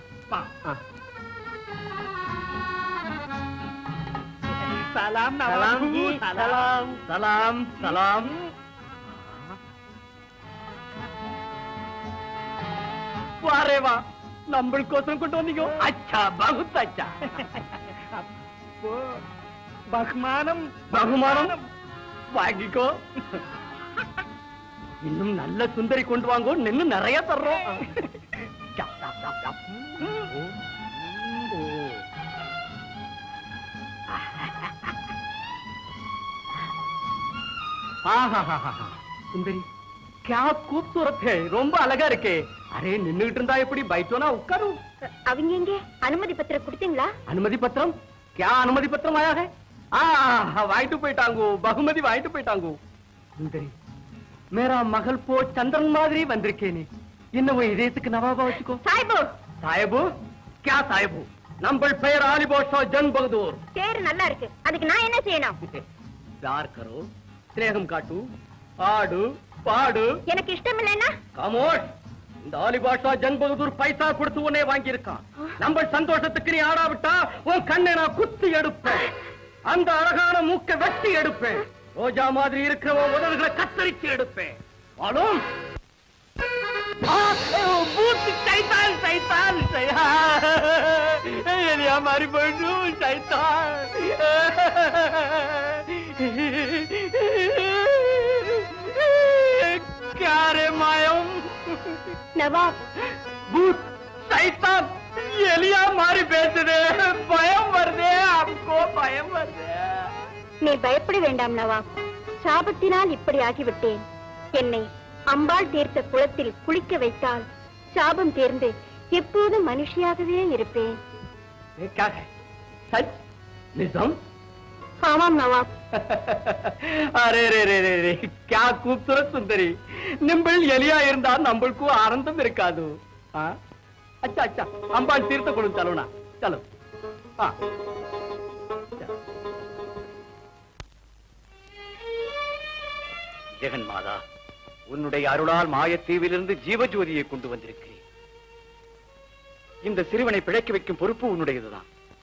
சலாம் நவாபு, சலாம் சலாம் சலாம். வாரே வா, நம்மளுக்கோசரம் கொண்டு வந்தீங்க. அச்சா, பகுத் அச்சா. அப்போ பகுமானம் பகுமானம் வாங்கிக்கோ. இன்னும் நல்ல சுந்தரி கொண்டு வாங்கோ, நின்னு நிறைய தர்றோம். சுந்தரி क्या खूबसूरत है, ரொம்ப அழகா இருக்கே. அரே நின்னுகிட்டு இருந்தா எப்படி, பைட்டோனா உட்காரும். அவங்க எங்க அனுமதி பத்திரம் கொடுத்தீங்களா? அனுமதி பத்திரம்? क्या अनुमति पत्रम आया है? வாங்கிட்டு போயிட்டாங்கோ, பகுமதி வாங்கிட்டு போயிட்டாங்கோ. சுந்தரி மேரா மகள் போ சந்திரன் மாதிரி வந்திருக்கேனே, இன்னும் இதயத்துக்கு நவாபா வச்சுக்கோ. சாய்பு சாயபு? क्या சாயபு? நம்ம பெயர் ஆலி பாஷா ஜன் பகதூர். பேரு நல்லா இருக்கு, அதுக்கு நான் என்ன செய்யணும்? प्यार करो, ஸ்நேகம் காட்டு, ஆடு பாடு. எனக்கு இஷ்டம் இல்லைன்னா காமோஷ். இந்த ஆலி பாஷா ஜன் பகதூர் பைசா கொடுத்து உன்னை வாங்கி இருக்கான். நம்ம சந்தோஷத்துக்கு நீ ஆடாவிட்டா உன் கண்ணை நான் குத்தி எடுப்பேன், அந்த அழகான மூக்க வெட்டி எடுப்பேன், ரோஜா மாதிரி இருக்கிற உதவுகளை கத்தரிச்சு எடுப்பேன். ஆளும் शैतान शैतान ये हमारी बहनू शैतान. क्या रे मायम? नवाब भूत शैतान एलिया मारी बेच दे, भयम भर दे, आपको भयम भर दे. நீ பயப்பட வேண்டாம் நவாப், சாபத்தினால் இப்படி ஆகிவிட்டேன். என்னை அம்பாள் தீர்த்த குளத்தில் குளிக்க வைத்தால் சாபம் தேர்ந்து எப்போதும் மனுஷியாகவே இருப்பேன். निजम? ஆமாம் நவாப். அரே ரே ரே ரே ரே, क्या खूबसूरत सुंदरी. நிம்பள் எலியா இருந்தா நம்மளுக்கு ஆனந்தம் இருக்காது. अच्छा अच्छा, அம்பாள் தீர்த்த குளம் चलो ना, चलो. ஜெகன் மாதா, உன்னுடைய அருளால் மாயத்தீவிலிருந்து ஜீவஜோதியை கொண்டு வந்திருக்கிறேன். இந்த சிறுவனை பிழைக்க வைக்கும் பொறுப்பு உன்னுடையதுதான்.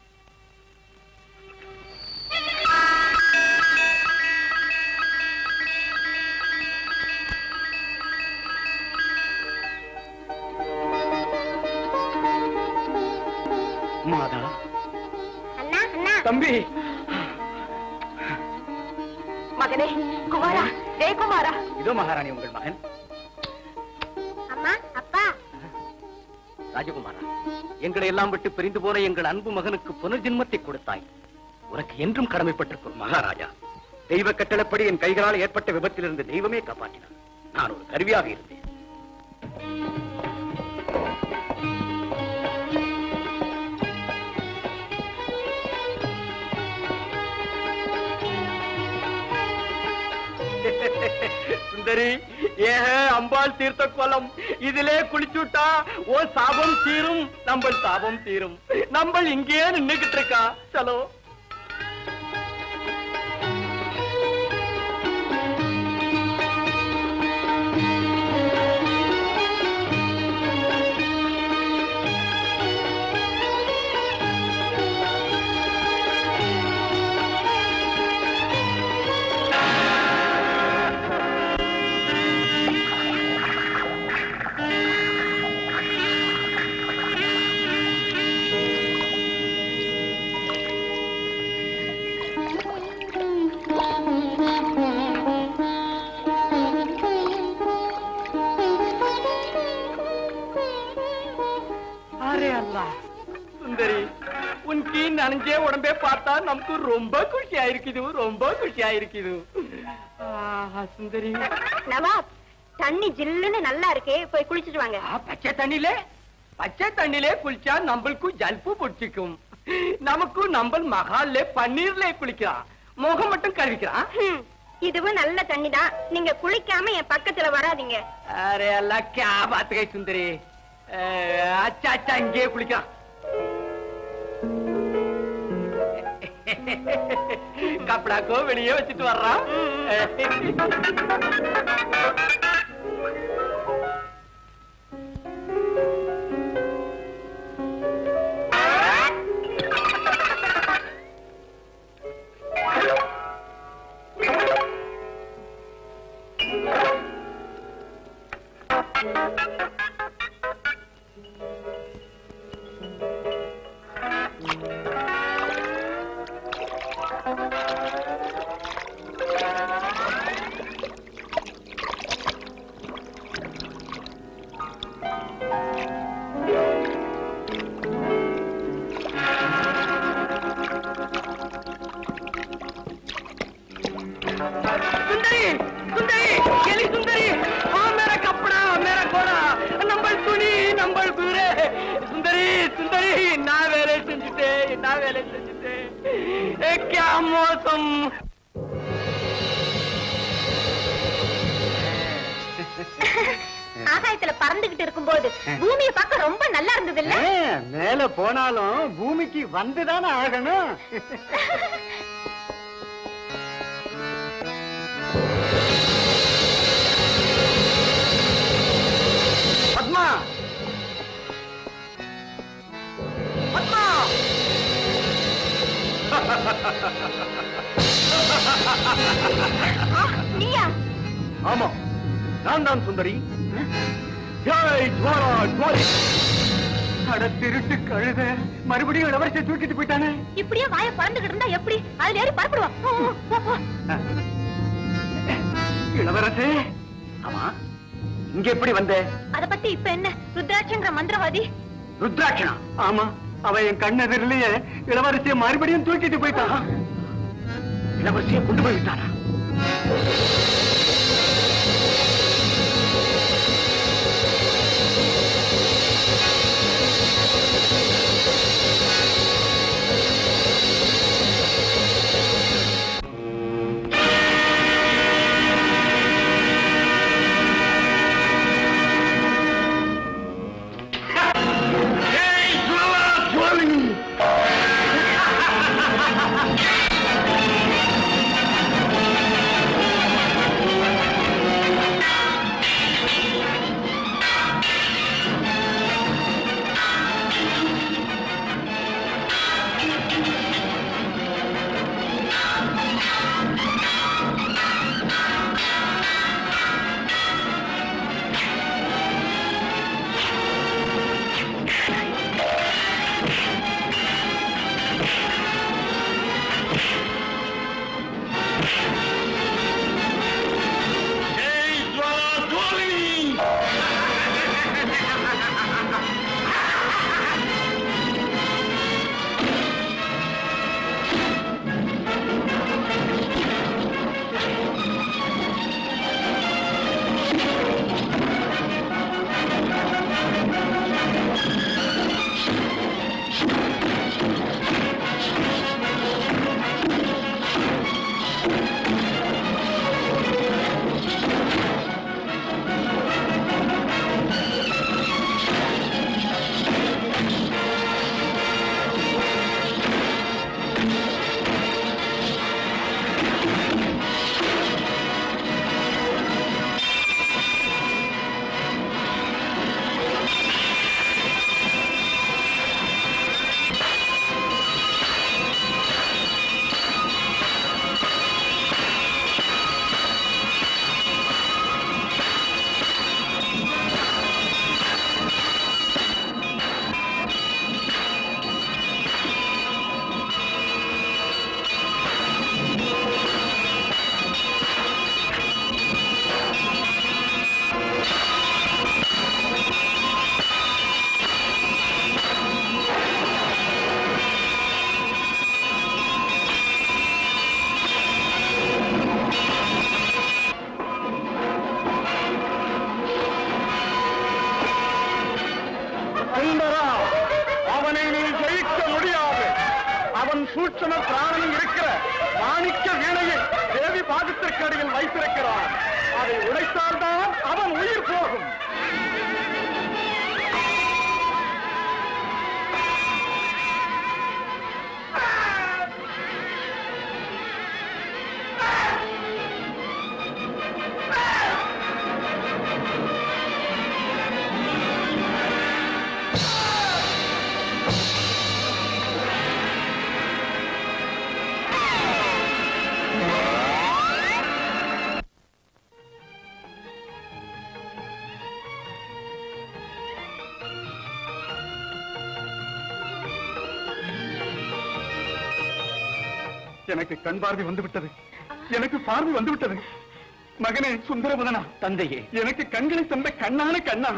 மாதா, தம்பி, மகனே குமாரா, குமாரா. இதோ மகாராணி உங்கள் மகன். அம்மா அப்பா. ராஜகுமாரா, எங்களை எல்லாம் விட்டு பிரிந்து போன எங்கள் அன்பு மகனுக்கு புனர்ஜென்மத்தை கொடுத்தாய். உனக்கு என்றும் கடமைப்பட்டிருக்கும். மகாராஜா, தெய்வ கட்டளப்படி என் கைகளால் ஏற்பட்ட விபத்திலிருந்து தெய்வமே காப்பாற்றினார். நான் ஒரு கருவியாக இருந்தேன். சுந்தரி, அம்பாள் தீர்த்த குளம், இதிலே குளிச்சுட்டா ஓ சாபம் தீரும், நம்ம சாபம் தீரும். நம்ம இங்கே நின்னுகிட்டு இருக்கா. சலோ. சுந்தரி, உன் கீ நனைஞ்சே உடம்பே பார்த்தா நமக்கு ரொம்ப குஷியா இருக்குது, ரொம்ப குஷியா இருக்குது. சுந்தரி. நவாப், தண்ணி ஜில்லுன்னு நல்லா இருக்கே, போய் குளிச்சுட்டு வாங்க. பச்சை தண்ணிலே குளிச்சா நம்மளுக்கு ஜல்பு பிடிச்சிக்கும். நமக்கு நம்ம மகால்ல பன்னீர்ல குளிக்கலாம், முகம் மட்டும் கழுவிக்கலாம். இதுவும் நல்ல தண்ணி தான், நீங்க குளிக்காம என் பக்கத்துல வராதீங்க. அரே அல்லா, क्या बात है சுந்தரி. अच्छा अच्छा, இங்கே குளிக்கலாம். கப்படா கோ வெளியே வச்சுட்டு வர்றான். सुंदरी सुंदरी केली सुंदरी हाँ मेरा कपड़ा मेरा घोड़ा नंबर तुनी नंबर दूरे सुंदरी सुंदरी ना वेले संजिते क्या मौसम ஆகாயத்துல பறந்துகிட்டு இருக்கும்போது பூமியை பார்க்க ரொம்ப நல்லா இருந்தது இல்ல? மேல போனாலும் பூமிக்கு வந்துதானே ஆகணும். பத்மா பத்மா நீயா? ஆமா நான் தான் சுந்தரி. ஜெய் ஜுவாலா ஜுவாலி. அட திருட்டு கழுத மறுபடியும் இளவரசியை தூக்கிட்டு போயிட்டானே. இப்படியே வாயை பறந்துகிட்டு இருந்தா எப்படி? அதுல ஏறி பறப்படுவான். இளவரசே, ஆமா இங்க எப்படி வந்த? அத பத்தி இப்ப என்ன? ருத்ராட்சங்கிற மந்திரவாதி ருத்ராட்சனா? ஆமா, அவ என் கண்ணெதிரிலேயே இளவரசியை மறுபடியும் தூக்கிட்டு போயிட்டான். இளவரசியை கொண்டு போய் விட்டாரா? சூட்சம பிராணனும் இருக்கிற மாணிக்க வீணையை தேவி பாதத்திற்கு அடியில் வைத்திருக்கிறான். அதை உடைத்தால்தான் அவன் உயிர் போகும். எனக்கு கண் பார்வை வந்துவிட்டது. எனக்கு பார்வை வந்துவிட்டது. மகனே சுந்தரவதனா, தந்தையே, எனக்கு கண்களை தந்த கண்ணான கண்ணா.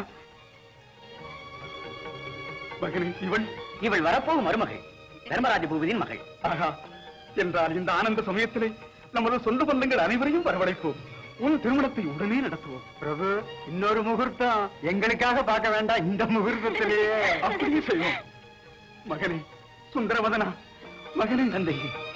மகனே, இவள் வரப்போகும் மருமகள், தர்மராஜ பூபதியின் மகள். ஆகா, என்றால் இந்த ஆனந்த சமயத்திலே நமது சொந்த பந்தங்கள் அனைவரையும் வரவழைப்போம். உன் திருமணத்தை உடனே நடத்துவோம். பிரபு, இன்னொரு முகூர்த்தம் எங்களுக்காக பார்க்க வேண்டாம், இந்த முகூர்த்தத்திலேயே அப்படியே செய்வோம். மகனே சுந்தரவதனா, மகனே தந்தையே,